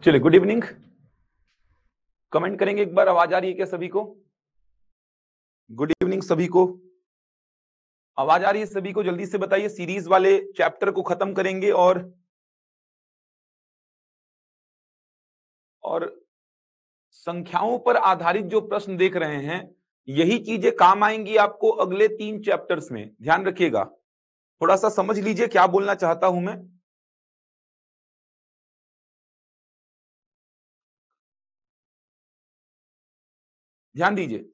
चलिए, good evening. Comment करेंगे एक बार, आवाज आ रही है क्या सभी को? गुड इवनिंग सभी को, आवाज आ रही है सभी को? जल्दी से बताइए। सीरीज वाले चैप्टर को खत्म करेंगे और संख्याओं पर आधारित जो प्रश्न देख रहे हैं, यही चीजें काम आएंगी आपको अगले 3 चैप्टर्स में। ध्यान रखिएगा, थोड़ा सा समझ लीजिए क्या बोलना चाहता हूं मैं। ध्यान दीजिए,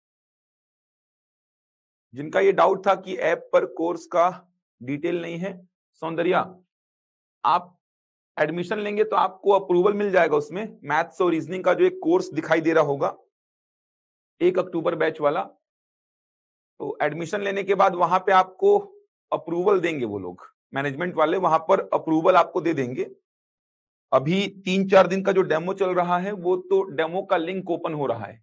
जिनका ये डाउट था कि ऐप पर कोर्स का डिटेल नहीं है, सौंदर्या आप एडमिशन लेंगे तो आपको अप्रूवल मिल जाएगा। उसमें मैथ्स और रीजनिंग का जो एक कोर्स दिखाई दे रहा होगा, 1 अक्टूबर बैच वाला, तो एडमिशन लेने के बाद वहां पे आपको अप्रूवल देंगे वो लोग, मैनेजमेंट वाले वहां पर अप्रूवल आपको दे देंगे। अभी 3-4 दिन का जो डेमो चल रहा है, वो तो डेमो का लिंक ओपन हो रहा है।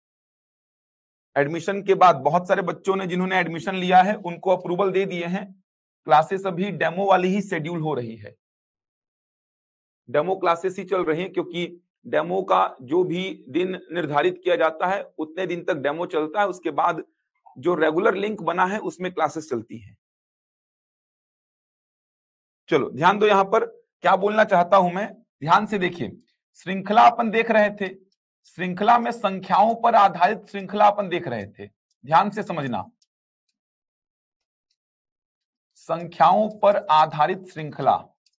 एडमिशन के बाद बहुत सारे बच्चों ने, जिन्होंने एडमिशन लिया है, उनको अप्रूवल दे दिए हैं। क्लासेस अभी डेमो वाली ही शेड्यूल हो रही है, डेमो क्लासेस ही चल रही हैं, क्योंकि डेमो का जो भी दिन निर्धारित किया जाता है उतने दिन तक डेमो चलता है। उसके बाद जो रेगुलर लिंक बना है उसमें क्लासेस चलती हैं। चलो ध्यान दो, यहां पर क्या बोलना चाहता हूं मैं, ध्यान से देखिए। श्रृंखला अपन देख रहे थे, श्रृंखला में संख्याओं पर आधारित श्रृंखला अपन देख रहे थे। ध्यान से समझना, संख्याओं पर आधारित श्रृंखला।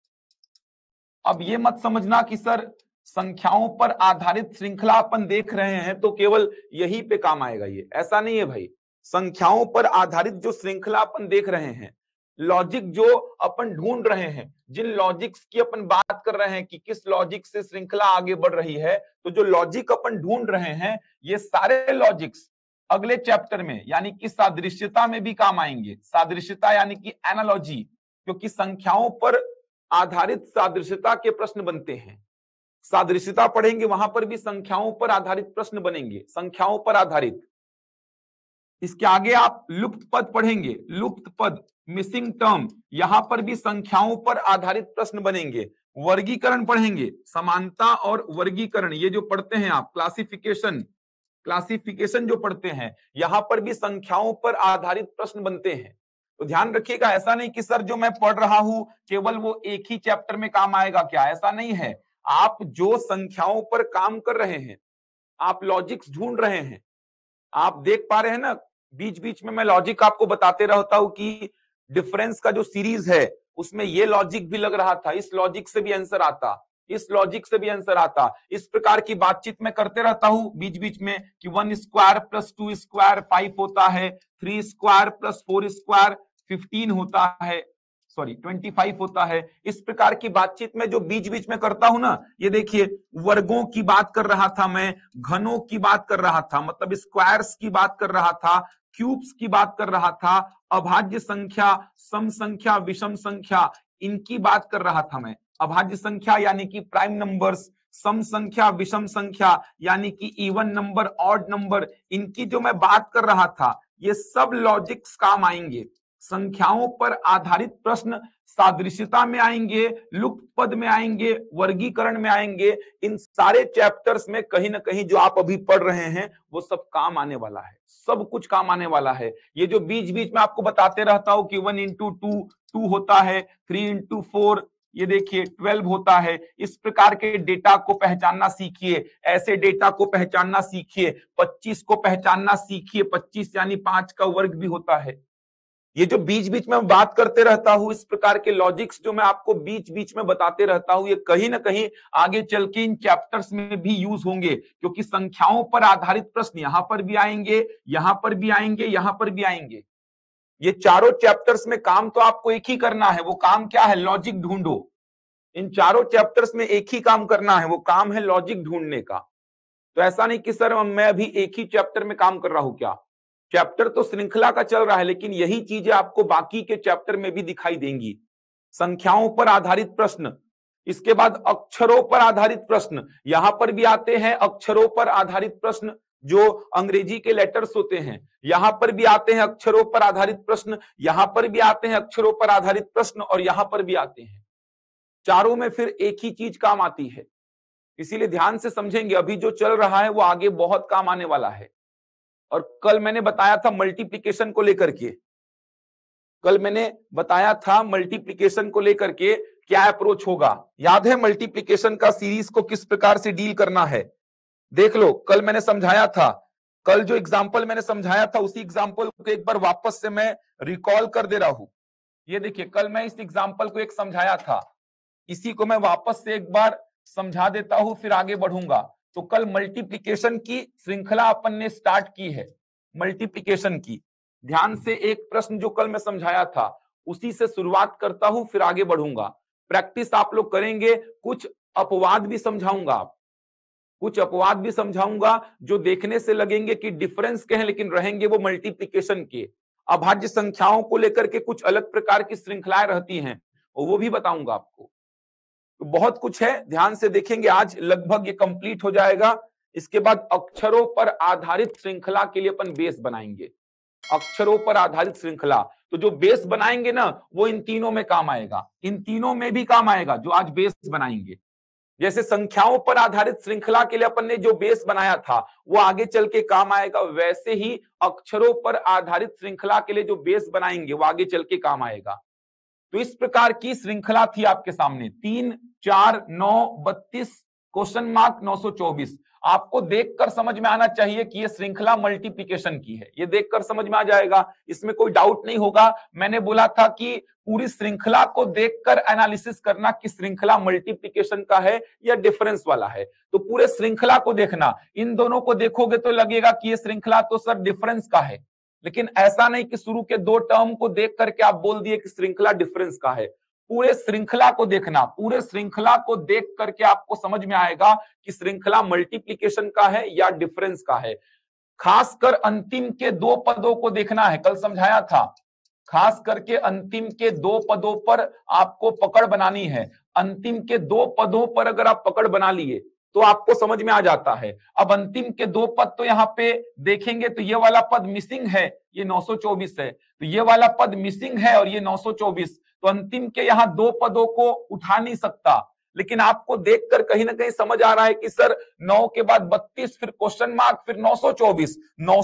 अब ये मत समझना कि सर संख्याओं पर आधारित श्रृंखला अपन देख रहे हैं तो केवल यही पे काम आएगा, ये ऐसा नहीं है भाई। संख्याओं पर आधारित जो श्रृंखला अपन देख रहे हैं, लॉजिक जो अपन ढूंढ रहे हैं, जिन लॉजिक्स की अपन बात कर रहे हैं कि किस लॉजिक से श्रृंखला आगे बढ़ रही है, तो जो लॉजिक अपन ढूंढ रहे हैं, ये सारे लॉजिक्स अगले चैप्टर में यानी कि सादृश्यता में भी काम आएंगे। सादृश्यता यानी कि एनालॉजी, क्योंकि संख्याओं पर आधारित सादृश्यता के प्रश्न बनते हैं। सादृश्यता पढ़ेंगे, वहां पर भी संख्याओं पर आधारित प्रश्न बनेंगे, संख्याओं पर आधारित। इसके आगे आप लुप्त पद पढ़ेंगे, लुप्त पद, मिसिंग टर्म, यहां पर भी संख्याओं पर आधारित प्रश्न बनेंगे। वर्गीकरण पढ़ेंगे, समानता और वर्गीकरण, ये जो पढ़ते हैं आप, क्लासिफिकेशन, क्लासिफिकेशन जो पढ़ते हैं, यहां पर भी संख्याओं पर आधारित प्रश्न बनते हैं। तो ध्यान रखिएगा, ऐसा नहीं कि सर जो मैं पढ़ रहा हूं केवल वो एक ही चैप्टर में काम आएगा, क्या ऐसा नहीं है। आप जो संख्याओं पर काम कर रहे हैं, आप लॉजिक्स ढूंढ रहे हैं, आप देख पा रहे हैं ना, बीच बीच में मैं लॉजिक आपको बताते रहता हूं कि डिफरेंस का जो सीरीज है उसमें ये लॉजिक भी लग रहा था, इस लॉजिक से भी आंसर आता, इस लॉजिक से भी आंसर आता। इस प्रकार की बातचीत मैं करते रहता हूं बीच बीच में कि 1 स्क्वायर प्लस 2 स्क्वायर 5 होता है, 3 स्क्वायर प्लस 4 स्क्वायर 15 होता है, सॉरी 25 होता है। इस प्रकार की बातचीत में जो बीच बीच में करता हूं ना, ये देखिए, वर्गों की बात कर रहा था मैं, घनों की बात कर रहा था, मतलब स्क्वायर्स की बात कर रहा था, क्यूब्स की बात कर रहा था, अभाज्य संख्या, सम संख्या, विषम संख्या, इनकी बात कर रहा था मैं। अभाज्य संख्या यानी कि प्राइम नंबर्स, सम संख्या, विषम संख्या यानी कि इवन नंबर, ऑड नंबर, इनकी जो मैं बात कर रहा था, ये सब लॉजिक्स काम आएंगे। संख्याओं पर आधारित प्रश्न सादृश्यता में आएंगे, लुप्त पद में आएंगे, वर्गीकरण में आएंगे। इन सारे चैप्टर्स में कहीं ना कहीं जो आप अभी पढ़ रहे हैं वो सब काम आने वाला है, सब कुछ काम आने वाला है। ये जो बीच बीच में आपको बताते रहता हूं कि 1 इंटू 2 होता है, 3 इंटू 4 ये देखिए 12 होता है, इस प्रकार के डेटा को पहचानना सीखिए, ऐसे डेटा को पहचानना सीखिए। 25 को पहचानना सीखिए, 25 यानी 5 का वर्ग भी होता है। ये जो बीच बीच में बात करते रहता हूं, इस प्रकार के लॉजिक्स जो मैं आपको बीच बीच में बताते रहता हूं, ये कहीं ना कहीं आगे चल के इन चैप्टर्स में भी यूज होंगे, क्योंकि संख्याओं पर आधारित प्रश्न यहां पर भी आएंगे, यहां पर भी आएंगे, यहां पर भी आएंगे। ये चारों चैप्टर्स में काम तो आपको एक ही करना है, वो काम क्या है? लॉजिक ढूंढो। इन चारों चैप्टर्स में एक ही काम करना है, वो काम है लॉजिक ढूंढने का। तो ऐसा नहीं कि सर मैं अभी एक ही चैप्टर में काम कर रहा हूं, क्या चैप्टर तो श्रृंखला का चल रहा है, लेकिन यही चीजें आपको बाकी के चैप्टर में भी दिखाई देंगी। संख्याओं पर आधारित प्रश्न, इसके बाद अक्षरों पर आधारित प्रश्न, यहां पर भी आते हैं अक्षरों पर आधारित प्रश्न, जो अंग्रेजी के लेटर्स होते हैं, यहां पर भी आते हैं अक्षरों पर आधारित प्रश्न, यहां पर भी आते हैं अक्षरों पर आधारित प्रश्न, और यहां पर भी आते हैं। चारों में फिर एक ही चीज काम आती है, इसीलिए ध्यान से समझेंगे, अभी जो चल रहा है वो आगे बहुत काम आने वाला है। और कल मैंने बताया था मल्टीप्लिकेशन को लेकर के, कल मैंने बताया था मल्टीप्लिकेशन को लेकर के क्या अप्रोच होगा। याद है मल्टीप्लिकेशन का सीरीज को किस प्रकार से डील करना है? देख लो, कल मैंने समझाया था, कल जो एग्जाम्पल मैंने समझाया था उसी एग्जाम्पल को एक बार वापस से मैं रिकॉल कर दे रहा हूं। ये देखिए, कल मैं इस एग्जाम्पल को एक समझाया था, इसी को मैं वापस से एक बार समझा देता हूं, फिर आगे बढ़ूंगा। तो कल मल्टीप्लिकेशन की श्रृंखला अपन ने स्टार्ट की है, मल्टीप्लिकेशन की। ध्यान से एक प्रश्न जो कल मैं समझाया था उसी से शुरुआत करता हूं, फिर आगे बढ़ूंगा। प्रैक्टिस आप लोग करेंगे, कुछ अपवाद भी समझाऊंगा, कुछ अपवाद भी समझाऊंगा जो देखने से लगेंगे कि डिफरेंस के हैं लेकिन रहेंगे वो मल्टीप्लिकेशन के। अभाज्य संख्याओं को लेकर के कुछ अलग प्रकार की श्रृंखलाएं रहती हैं, वो भी बताऊंगा आपको। तो बहुत कुछ है, ध्यान से देखेंगे, आज लगभग ये कंप्लीट हो जाएगा। इसके बाद अक्षरों पर आधारित श्रृंखला के लिए अपन बेस बनाएंगे, अक्षरों पर आधारित श्रृंखला। तो जो बेस बनाएंगे ना वो इन तीनों में काम आएगा, इन तीनों में भी काम आएगा जो आज बेस बनाएंगे। जैसे संख्याओं पर आधारित श्रृंखला के लिए अपन ने जो बेस बनाया था वो आगे चल के काम आएगा, वैसे ही अक्षरों पर आधारित श्रृंखला के लिए जो बेस बनाएंगे वो आगे चल के काम आएगा। तो इस प्रकार की श्रृंखला थी आपके सामने, 3, 4, 9, 32, क्वेश्चन मार्क 924। आपको देखकर समझ में आना चाहिए कि ये श्रृंखला मल्टीप्लिकेशन की है, ये देखकर समझ में आ जाएगा, इसमें कोई डाउट नहीं होगा। मैंने बोला था कि पूरी श्रृंखला को देखकर एनालिसिस करना कि श्रृंखला मल्टीप्लिकेशन का है या डिफरेंस वाला है। तो पूरे श्रृंखला को देखना, इन दोनों को देखोगे तो लगेगा कि ये श्रृंखला तो सर डिफरेंस का है, लेकिन ऐसा नहीं कि शुरू के 2 टर्म को देख करके आप बोल दिए कि श्रृंखला डिफरेंस का है। पूरे श्रृंखला को देखना, पूरे श्रृंखला को देख करके आपको समझ में आएगा कि श्रृंखला मल्टीप्लिकेशन का है या डिफरेंस का है। खासकर अंतिम के 2 पदों को देखना है, कल समझाया था, खास करके अंतिम के 2 पदों पर आपको पकड़ बनानी है। अंतिम के 2 पदों पर अगर आप पकड़ बना लिए तो आपको समझ में आ जाता है। अब अंतिम के 2 पद तो यहाँ पे देखेंगे तो ये वाला पद मिसिंग है, ये 924 है, तो ये वाला पद मिसिंग है और ये 924, तो अंतिम के यहाँ 2 पदों को उठा नहीं सकता। लेकिन आपको देखकर कहीं ना कहीं समझ आ रहा है कि सर 9 के बाद 32, फिर क्वेश्चन मार्क, फिर 924,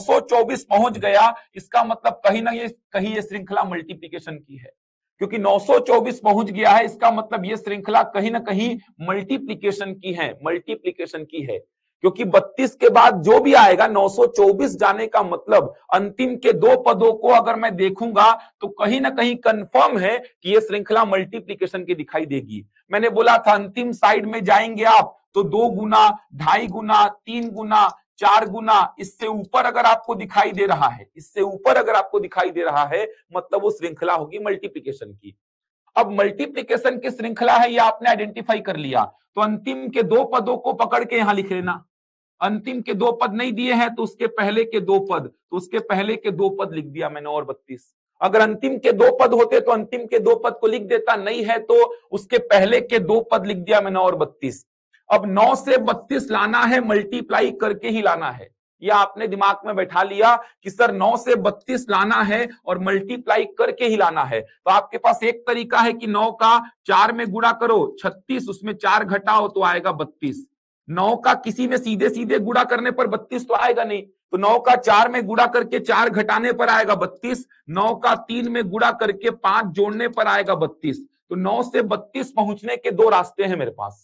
924 पहुंच गया, इसका मतलब कहीं ना कहीं ये श्रृंखला मल्टीप्लिकेशन की है, क्योंकि 924 पहुंच गया है, इसका मतलब ये श्रृंखला कहीं ना कहीं मल्टीप्लिकेशन की है, मल्टीप्लिकेशन की है। क्योंकि 32 के बाद जो भी आएगा 924 जाने का मतलब अंतिम के 2 पदों को अगर मैं देखूंगा तो कहीं ना कहीं कंफर्म है कि ये श्रृंखला मल्टीप्लिकेशन की दिखाई देगी। मैंने बोला था अंतिम साइड में जाएंगे आप तो 2 गुना, 2.5 गुना, 3 गुना, 4 गुना, इससे ऊपर अगर आपको दिखाई दे रहा है, इससे ऊपर अगर आपको दिखाई दे रहा है, मतलब वो श्रृंखला होगी मल्टीप्लिकेशन की। अब मल्टीप्लिकेशन की श्रृंखला है, ये आपने आइडेंटिफाई कर लिया, तो अंतिम के 2 पदों को पकड़ के यहां लिख लेना। अंतिम के 2 पद नहीं दिए हैं तो उसके पहले के 2 पद, तो उसके पहले के 2 पद लिख दिया मैंने, और 32। अगर अंतिम के 2 पद होते तो अंतिम के 2 पद को लिख देता, नहीं है तो उसके पहले के 2 पद लिख दिया मैंने, और 32। अब 9 से 32 लाना है, मल्टीप्लाई करके ही लाना है, या आपने दिमाग में बैठा लिया कि सर 9 से 32 लाना है और मल्टीप्लाई करके ही लाना है। तो आपके पास एक तरीका है कि 9 का 4 में गुणा करो, 36, उसमें 4 घटाओ तो आएगा 32। 9 का किसी में सीधे सीधे गुणा करने पर 32 तो आएगा नहीं, तो 9 का 4 में गुणा करके 4 घटाने पर आएगा 32। 9 का 3 में गुणा करके 5 जोड़ने पर आएगा 32। तो 9 से 32 पहुंचने के 2 रास्ते हैं मेरे पास।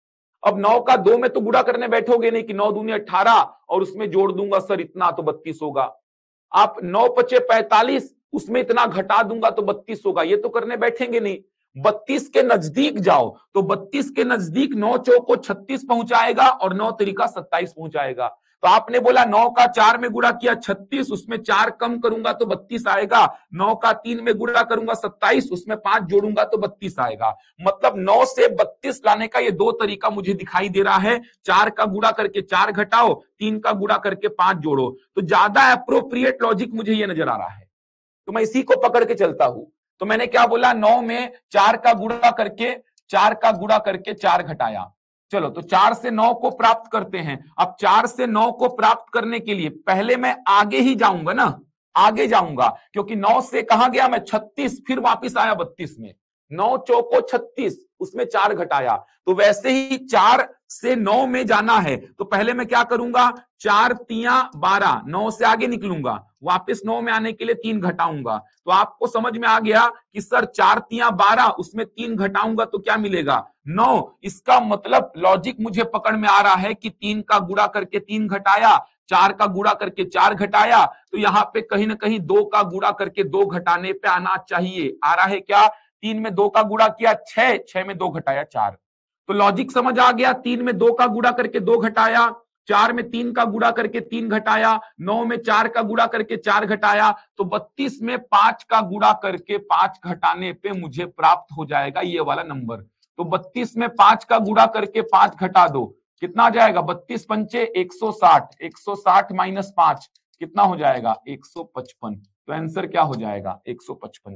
अब 9 का 2 में तो गुणा करने बैठोगे नहीं कि 9 दूनी 18 और उसमें जोड़ दूंगा सर इतना तो 32 होगा। आप 9 पचे 45, उसमें इतना घटा दूंगा तो 32 होगा, ये तो करने बैठेंगे नहीं। 32 के नजदीक जाओ तो 32 के नजदीक 9 चौको 36 पहुंचाएगा और 9 तरीका 27 पहुंचाएगा। तो आपने बोला 9 का 4 में गुणा किया 36, उसमें 4 कम करूंगा तो 32 आएगा। 9 का 3 में गुणा करूंगा 27, उसमें 5 जोड़ूंगा तो 32 आएगा। मतलब 9 से 32 लाने का ये 2 तरीका मुझे दिखाई दे रहा है। 4 का गुणा करके 4 घटाओ, 3 का गुणा करके 5 जोड़ो, तो ज्यादा अप्रोप्रिएट लॉजिक मुझे ये नजर आ रहा है, तो मैं इसी को पकड़ के चलता हूं। तो मैंने क्या बोला, 9 में 4 का गुणा करके 4 घटाया। चलो तो 4 से 9 को प्राप्त करते हैं। अब 4 से 9 को प्राप्त करने के लिए पहले मैं आगे ही जाऊंगा ना, आगे जाऊंगा, क्योंकि 9 से कहां गया मैं 36, फिर वापस आया 32 में। 9 चौको 36, उसमें 4 घटाया। तो वैसे ही 4 से 9 में जाना है तो पहले मैं क्या करूंगा, 4 तिया 12, 9 से आगे निकलूंगा, वापस 9 में आने के लिए 3 घटाऊंगा। तो आपको समझ में आ गया कि सर 4 तिया 12, उसमें 3 घटाऊंगा तो क्या मिलेगा, 9। इसका मतलब लॉजिक मुझे पकड़ में आ रहा है कि 3 का गुणा करके 3 घटाया, 4 का गुणा करके 4 घटाया, तो यहां पे कहीं ना कहीं 2 का गुणा करके 2 घटाने पे आना चाहिए। आ रहा है क्या, 3 में 2 का गुणा किया 6, 6 में 2 घटाया 4। तो लॉजिक समझ आ गया, 3 में 2 का गुणा करके 2 घटाया, 4 में 3 का गुणा करके 3 घटाया, 9 में 4 का गुणा करके 4 घटाया, तो 32 में 5 का गुणा करके 5 घटाने पे मुझे प्राप्त हो जाएगा ये वाला नंबर। तो 32 में 5 का गुणा करके 5 घटा दो, कितना आ जाएगा, 32 पंचे 160, 160 माइनस 5 कितना हो जाएगा, 155। तो आंसर क्या हो जाएगा, 155।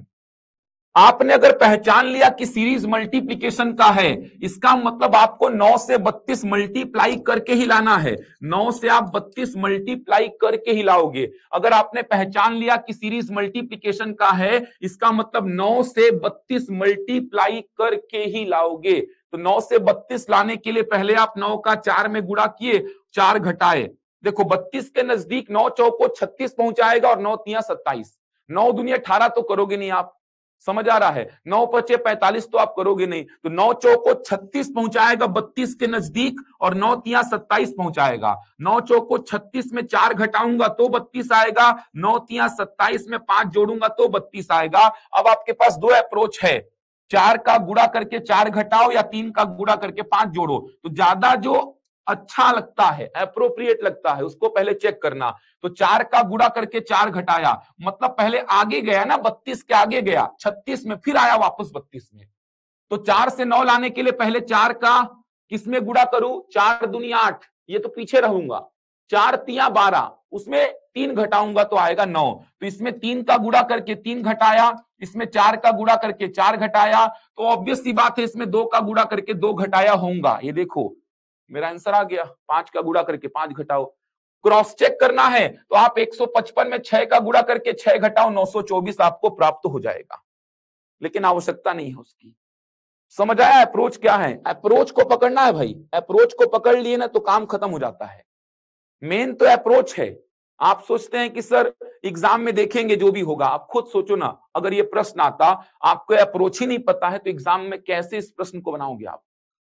आपने अगर पहचान लिया कि सीरीज मल्टीप्लीकेशन का है, इसका मतलब आपको 9 से 32 मल्टीप्लाई करके ही लाना है। 9 से आप 32 मल्टीप्लाई करके ही लाओगे। अगर आपने पहचान लिया कि सीरीज मल्टीप्लीकेशन का है, इसका मतलब 9 से 32 मल्टीप्लाई करके ही लाओगे। तो 9 से 32 लाने के लिए पहले आप 9 का 4 में गुणा किए, 4 घटाए। देखो 32 के नजदीक 9 चौको 36 पहुंचाएगा और 9 तिया 27, 9 दूनी 18 तो करोगे नहीं आप, समझ आ रहा है, 9 पचे 45 तो आप करोगे नहीं। तो 9 चौको 36 पहुंचाएगा 32 के नजदीक और 9 तिया 27 पहुंचाएगा। 9 चौको 36 में 4 घटाऊंगा तो 32 आएगा, 9 तिया 27 में 5 जोड़ूंगा तो 32 आएगा। अब आपके पास दो अप्रोच है, 4 का गुणा करके 4 घटाओ या 3 का गुणा करके 5 जोड़ो। तो ज्यादा जो अच्छा लगता है, एप्रोप्रिएट लगता है, उसको पहले चेक करना। तो 4 का गुणा करके 4 घटाया, मतलब पहले आगे गया ना, 32 के आगे गया 36 में, फिर आया वापस 32 में। तो 4 से 9 लाने के लिए पहले 4 का किसमें गुणा करूं, 4 दुनिया 8, ये तो पीछे रहूंगा, 4 तिया 12, उसमें 3 घटाऊंगा तो आएगा 9। तो इसमें 3 का गुणा करके 3 घटाया, इसमें 4 का गुणा करके 4 घटाया, तो ऑब्वियस सी बात है इसमें 2 का गुणा करके 2 घटाया होगा। ये देखो मेरा आंसर आ गया, 5 का गुणा करके 5 घटाओ। क्रॉस चेक करना है तो आप 155 में 6 का गुणा करके 6 घटाओ, 924 आपको प्राप्त हो जाएगा, लेकिन आवश्यकता नहीं है उसकी। समझ आया अप्रोच क्या है, अप्रोच को पकड़ना है भाई, अप्रोच को पकड़ लिए ना तो काम खत्म हो जाता है। मेन तो अप्रोच है। आप सोचते हैं कि सर एग्जाम में देखेंगे जो भी होगा, आप खुद सोचो ना, अगर ये प्रश्न आता, आपको अप्रोच ही नहीं पता है तो एग्जाम में कैसे इस प्रश्न को बनाओगे आप।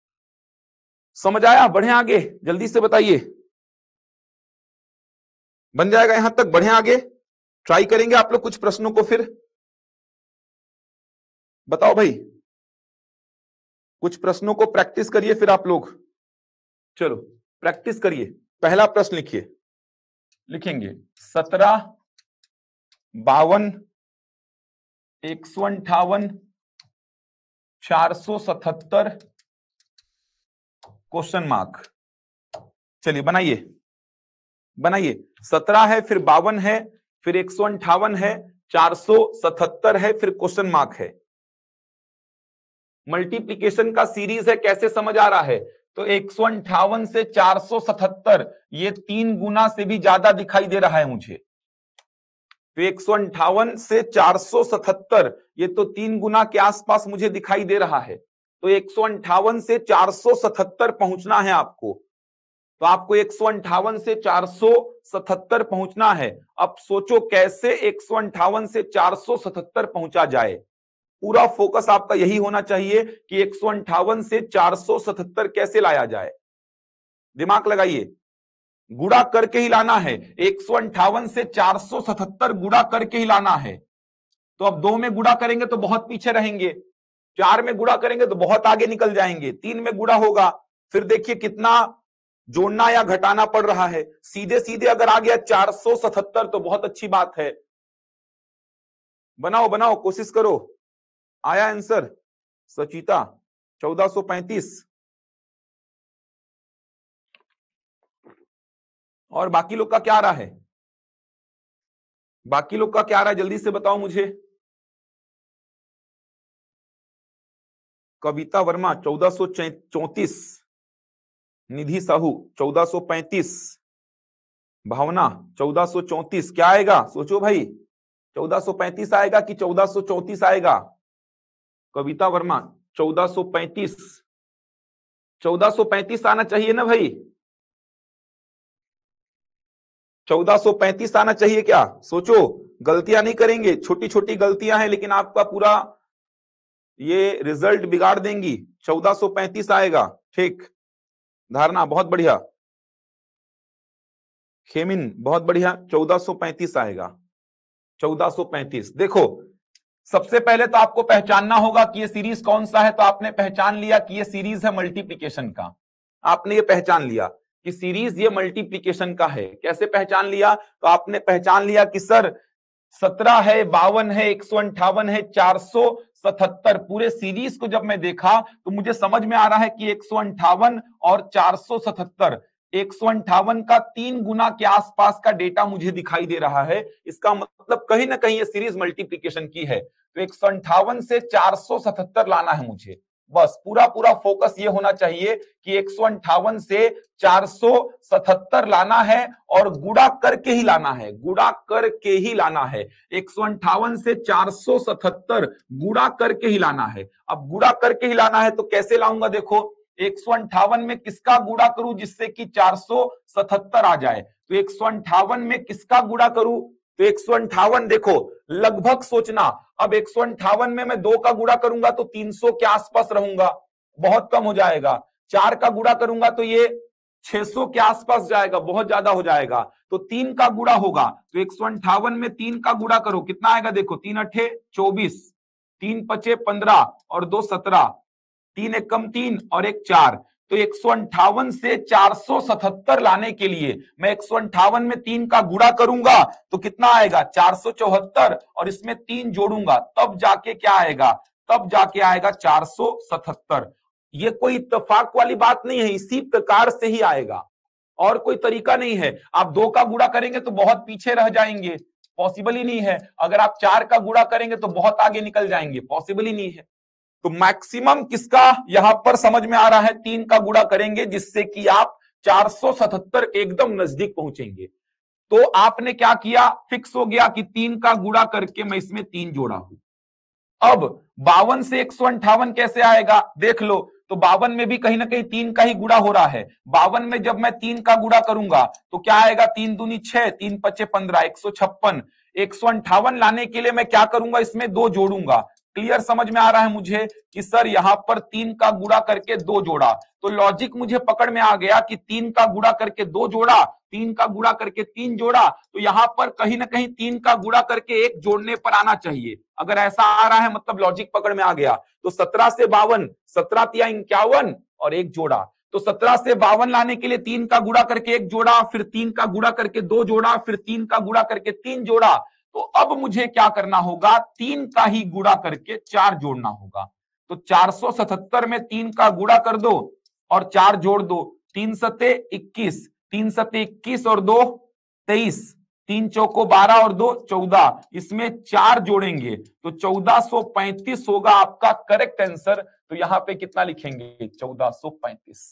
समझ आया, बढ़े आगे, जल्दी से बताइए, बन जाएगा यहां तक, बढ़े आगे, ट्राई करेंगे आप लोग कुछ प्रश्नों को, फिर बताओ भाई, कुछ प्रश्नों को प्रैक्टिस करिए फिर आप लोग, चलो प्रैक्टिस करिए। पहला प्रश्न लिखिए, लिखेंगे 17, 52, 158, 477 क्वेश्चन मार्क। चलिए बनाइए, बनाइए। 17 है, फिर 52 है, फिर 158 है, 477 है, फिर क्वेश्चन मार्क है। मल्टीप्लीकेशन का सीरीज है, कैसे समझ आ रहा है, तो 158 से 477 ये 3 गुना से भी ज्यादा दिखाई दे रहा है मुझे। तो 158 से 477 ये तो 3 गुना के आसपास मुझे दिखाई दे रहा है। तो 158 से 477 पहुंचना है आपको, तो आपको 158 से 477 पहुंचना है। अब सोचो कैसे 158 से 477 पहुंचा जाए, पूरा फोकस आपका यही होना चाहिए कि 158 से 477 कैसे लाया जाए। दिमाग लगाइए, गुणा करके ही लाना है, 158 से 477 गुणा करके ही लाना है। तो अब 2 में गुणा करेंगे तो बहुत पीछे रहेंगे, 4 में गुणा करेंगे तो बहुत आगे निकल जाएंगे, 3 में गुणा होगा, फिर देखिए कितना जोड़ना या घटाना पड़ रहा है। सीधे सीधे अगर आ गया 477 तो बहुत अच्छी बात है। बनाओ बनाओ, कोशिश करो। आया आंसर सचिता 1435। और बाकी लोग का क्या आ रहा है, बाकी लोग का क्या आ रहा है, जल्दी से बताओ मुझे। कविता वर्मा 1434, निधि साहू 1435, भावना 1434, क्या आएगा सोचो भाई, 1435 आएगा कि 1434 आएगा? कविता वर्मा 1435, 1435 आना चाहिए ना भाई, 1435 आना चाहिए क्या? सोचो, गलतियां नहीं करेंगे, छोटी छोटी गलतियां हैं लेकिन आपका पूरा ये रिजल्ट बिगाड़ देंगी। 1435 आएगा, ठीक। धारणा बहुत बढ़िया, खेमिन बहुत बढ़िया, 1435 आएगा। 1435 देखो, सबसे पहले तो आपको पहचानना होगा कि ये सीरीज कौन सा है। तो आपने पहचान लिया कि ये सीरीज है मल्टीप्लिकेशन का, आपने ये पहचान लिया कि सीरीज ये मल्टीप्लिकेशन का है। कैसे पहचान लिया? तो आपने पहचान लिया कि सर 17 है, 52 है, 158 है, 477। पूरे सीरीज को जब मैं देखा तो मुझे समझ में आ रहा है कि 158 और 477, 158 का 3 गुना के आसपास का डेटा मुझे दिखाई दे रहा है। इसका मतलब कहीं ना कहीं ये सीरीज मल्टीप्लिकेशन की है। तो 158 से 477 लाना है मुझे। बस पूरा पूरा फोकस ये होना चाहिए कि 158 से 477 लाना है और गुणा करके ही लाना है, गुणा करके ही लाना है। 158 से 477 गुणा करके ही लाना है। अब गुणा करके ही लाना है तो कैसे लाऊंगा? देखो, 158 में किसका गुणा करूं जिससे कि 477 आ जाए? तो 158 में किसका गुणा करूं? तो 158 देखो, लगभग सोचना। अब 158 में मैं 2 का गुणा करूंगा तो 300 के आसपास रहूंगा, बहुत कम हो जाएगा। 4 का गुणा करूंगा तो ये 600 के आसपास जाएगा, बहुत ज्यादा हो जाएगा। तो 3 का गुणा होगा, तो 158 में 3 का गुणा करो, कितना आएगा? देखो, 3 अठे 24, 3 पचे 15 और 2 17, 3 एक कम 3 और 1 4। तो 158 से 477 लाने के लिए मैं 158 में 3 का गुणा करूंगा तो कितना आएगा? 474, और इसमें 3 जोड़ूंगा तब जाके क्या आएगा? तब जाके आएगा 477। ये कोई इत्तेफाक वाली बात नहीं है, इसी प्रकार से ही आएगा, और कोई तरीका नहीं है। आप 2 का गुणा करेंगे तो बहुत पीछे रह जाएंगे, पॉसिबल ही नहीं है। अगर आप 4 का गुणा करेंगे तो बहुत आगे निकल जाएंगे, पॉसिबल ही नहीं है। तो मैक्सिमम किसका यहां पर समझ में आ रहा है? 3 का गुणा करेंगे जिससे कि आप 477 के एकदम नजदीक पहुंचेंगे। तो आपने क्या किया? फिक्स हो गया कि 3 का गुणा करके मैं इसमें 3 जोड़ा हूं। अब 52 से 158 कैसे आएगा? देख लो, तो 52 में भी कहीं ना कहीं 3 का ही गुणा हो रहा है। 52 में जब मैं 3 का गुणा करूंगा तो क्या आएगा? 3 दूनी 6, 3 पचे 15, 156। 158 लाने के लिए मैं क्या करूंगा? इसमें 2 जोड़ूंगा। क्लियर समझ में आ रहा है मुझे कि सर यहां पर 3 का गुणा करके 2 जोड़ा, तो लॉजिक मुझे पकड़ में आ गया कि 3 का गुणा करके 2 जोड़ा, 3 का गुणा करके 3 जोड़ा, तो यहां पर कहीं ना कहीं 3 का गुणा करके 1 जोड़ने पर आना चाहिए। अगर ऐसा आ रहा है मतलब लॉजिक पकड़ में आ गया। तो 17 से 52, 17 तिया 51 और 1 जोड़ा। तो 17 से 52 लाने के लिए 3 का गुणा करके 1 जोड़ा, फिर 3 का गुणा करके 2 जोड़ा, फिर 3 का गुणा करके 3 जोड़ा। तो अब मुझे क्या करना होगा? 3 का ही गुणा करके 4 जोड़ना होगा। तो 477 में 3 का गुणा कर दो और 4 जोड़ दो। 3 सते 21, 3 सते 21 और 2 23, 3 चौको 12 और 2 14, इसमें 4 जोड़ेंगे तो 1435 होगा आपका करेक्ट आंसर। तो यहां पे कितना लिखेंगे? 1435।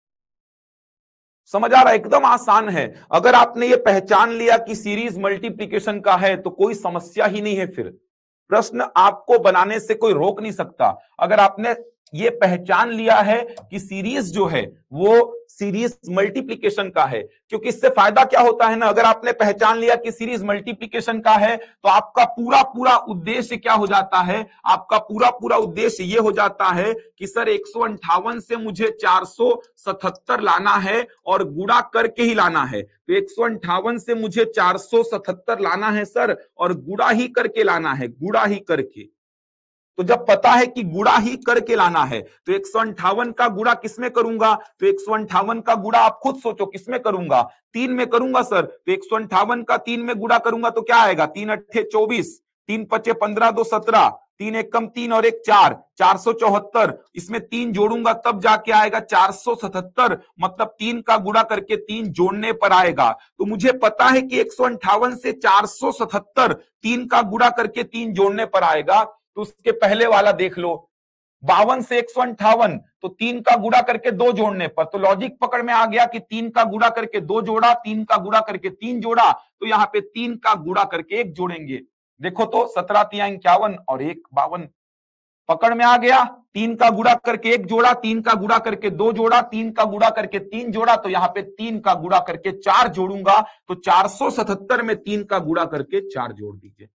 समझ आ रहा है? एकदम आसान है। अगर आपने ये पहचान लिया कि सीरीज मल्टीप्लिकेशन का है तो कोई समस्या ही नहीं है, फिर प्रश्न आपको बनाने से कोई रोक नहीं सकता। अगर आपने ये पहचान लिया है कि सीरीज जो है वो सीरीज मल्टीप्लिकेशन का है, क्योंकि इससे फायदा क्या होता है ना, अगर आपने पहचान लिया कि सीरीज मल्टीप्लिकेशन का है तो आपका पूरा पूरा उद्देश्य क्या हो जाता है? आपका पूरा पूरा उद्देश्य ये हो जाता है कि सर 158 से मुझे 477 लाना है और गुणा करके ही लाना है। तो 158 से मुझे 477 लाना है सर, और गुणा ही करके लाना है, गुणा ही करके। तो जब पता है कि गुणा ही करके लाना है तो 158 का गुणा किसमें करूंगा? तो 158 का गुणा आप खुद सोचो किसमें करूंगा? 3 में करूंगा सर। तो 158 का 3 में गुणा करूंगा तो क्या आएगा? 3 अट्ठे 24, 3 पचे 15, 2 17, 3 एक कम 3 और 1 4, 474। इसमें 3 जोड़ूंगा तब जाके आएगा 477, मतलब 3 का गुणा करके 3 जोड़ने पर आएगा। तो मुझे पता है कि 158 से 477 3 का गुणा करके 3 जोड़ने पर आएगा। तो उसके पहले वाला देख लो, 52 से 158, तो 3 का गुणा करके 2 जोड़ने पर, तो लॉजिक पकड़ में आ गया कि 3 का गुणा करके 2 जोड़ा, 3 का गुणा करके 3 जोड़ा, तो यहां पे 3 का गुणा करके 1 जोड़ेंगे। देखो तो 17 तिया 51 और 1 52, पकड़ में आ गया, 3 का गुणा करके 1 जोड़ा, 3 का गुणा करके 2 जोड़ा, 3 का गुणा करके 3 जोड़ा, तो यहां पे 3 का गुणा करके 4 जोड़ूंगा, तो 477 में 3 का गुणा करके 4 जोड़ दीजिए,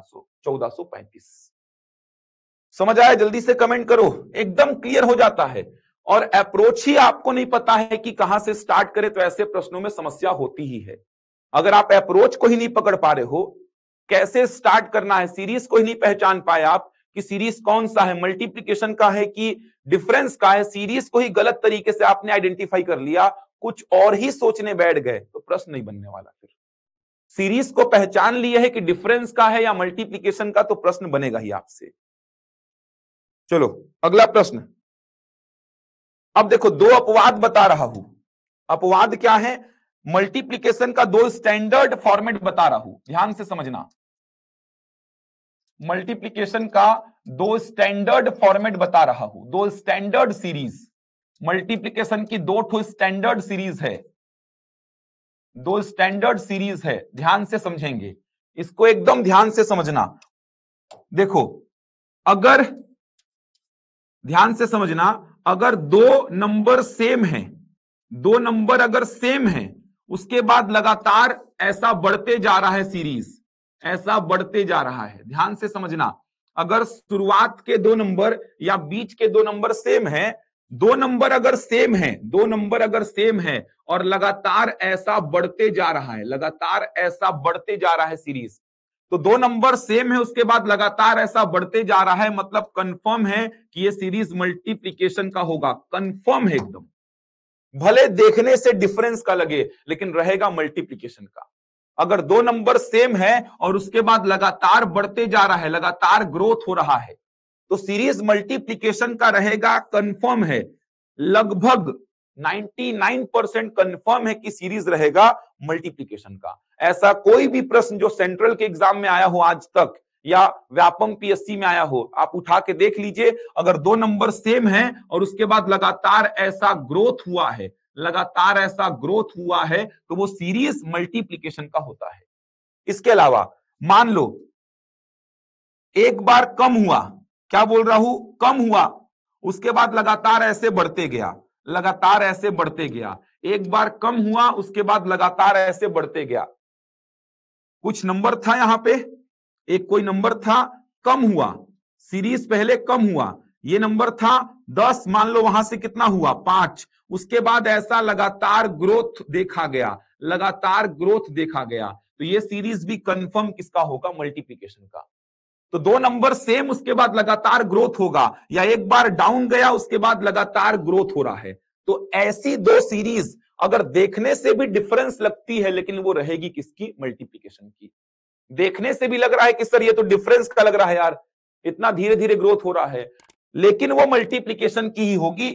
1435। समझ आया? जल्दी से कमेंट करो, एकदम क्लियर हो जाता है। और अप्रोच ही आपको नहीं पता है कि कहां से स्टार्ट करें, तो ऐसे प्रश्नों में समस्या होती ही है। अगर आप अप्रोच को ही नहीं पकड़ पा रहे हो, कैसे स्टार्ट करना है, सीरीज को ही नहीं पहचान पाए आप कि सीरीज कौन सा है, मल्टीप्लिकेशन का है कि डिफरेंस का है, सीरीज को ही गलत तरीके से आपने आइडेंटिफाई कर लिया, कुछ और ही सोचने बैठ गए, तो प्रश्न नहीं बनने वाला। फिर सीरीज को पहचान लिया है कि डिफरेंस का है या मल्टीप्लिकेशन का, तो प्रश्न बनेगा ही आपसे। चलो अगला प्रश्न। अब देखो, 2 अपवाद बता रहा हूं। अपवाद क्या है? मल्टीप्लिकेशन का 2 स्टैंडर्ड फॉर्मेट बता रहा हूं, ध्यान से समझना। मल्टीप्लिकेशन का 2 स्टैंडर्ड फॉर्मेट बता रहा हूं, 2 स्टैंडर्ड सीरीज। मल्टीप्लिकेशन की 2 स्टैंडर्ड सीरीज है, 2 स्टैंडर्ड सीरीज है, ध्यान से समझेंगे इसको, एकदम ध्यान से समझना। देखो, अगर ध्यान से समझना, अगर 2 नंबर सेम है, 2 नंबर अगर सेम है, उसके बाद लगातार ऐसा बढ़ते जा रहा है सीरीज, ऐसा बढ़ते जा रहा है, ध्यान से समझना। अगर शुरुआत के 2 नंबर या बीच के 2 नंबर सेम है, 2 नंबर अगर सेम है, 2 नंबर अगर सेम है और लगातार ऐसा बढ़ते जा रहा है, लगातार ऐसा बढ़ते जा रहा है सीरीज, तो 2 नंबर सेम है, उसके बाद लगातार ऐसा बढ़ते जा रहा है, मतलब कंफर्म है कि ये सीरीज मल्टीप्लिकेशन का होगा, कंफर्म है एकदम। भले देखने से डिफरेंस का लगे, लेकिन रहेगा मल्टीप्लिकेशन का। अगर 2 नंबर सेम है और उसके बाद लगातार बढ़ते जा रहा है, लगातार ग्रोथ हो रहा है, तो सीरीज मल्टीप्लिकेशन का रहेगा, कंफर्म है, लगभग 99% कंफर्म है कि सीरीज रहेगा मल्टीप्लिकेशन का। ऐसा कोई भी प्रश्न जो सेंट्रल के एग्जाम में आया हो आज तक या व्यापम पीएससी में आया हो, आप उठा के देख लीजिए, अगर 2 नंबर सेम है और उसके बाद लगातार ऐसा ग्रोथ हुआ है, लगातार ऐसा ग्रोथ हुआ है, तो वो सीरीज मल्टीप्लिकेशन का होता है। इसके अलावा मान लो एक बार कम हुआ, क्या बोल रहा हूं, कम हुआ, उसके बाद लगातार ऐसे बढ़ते गया, लगातार ऐसे बढ़ते गया, एक बार कम हुआ, उसके बाद लगातार ऐसे बढ़ते गया। कुछ नंबर था यहां पे, एक कोई नंबर था, कम हुआ, सीरीज पहले कम हुआ, ये नंबर था 10, मान लो वहां से कितना हुआ 5, उसके बाद ऐसा लगातार ग्रोथ देखा गया, लगातार ग्रोथ देखा गया, तो ये सीरीज भी कंफर्म किसका होगा, मल्टीप्लिकेशन का। तो 2 नंबर सेम, उसके बाद लगातार ग्रोथ होगा, या एक बार डाउन गया उसके बाद लगातार ग्रोथ हो रहा है, तो ऐसी 2 सीरीज अगर देखने से भी डिफरेंस लगती है, लेकिन वो रहेगी किसकी, मल्टीप्लिकेशन की। देखने से भी लग रहा है कि सर ये तो डिफरेंस का लग रहा है यार, इतना धीरे धीरे ग्रोथ हो रहा है, लेकिन वो मल्टीप्लिकेशन की ही होगी।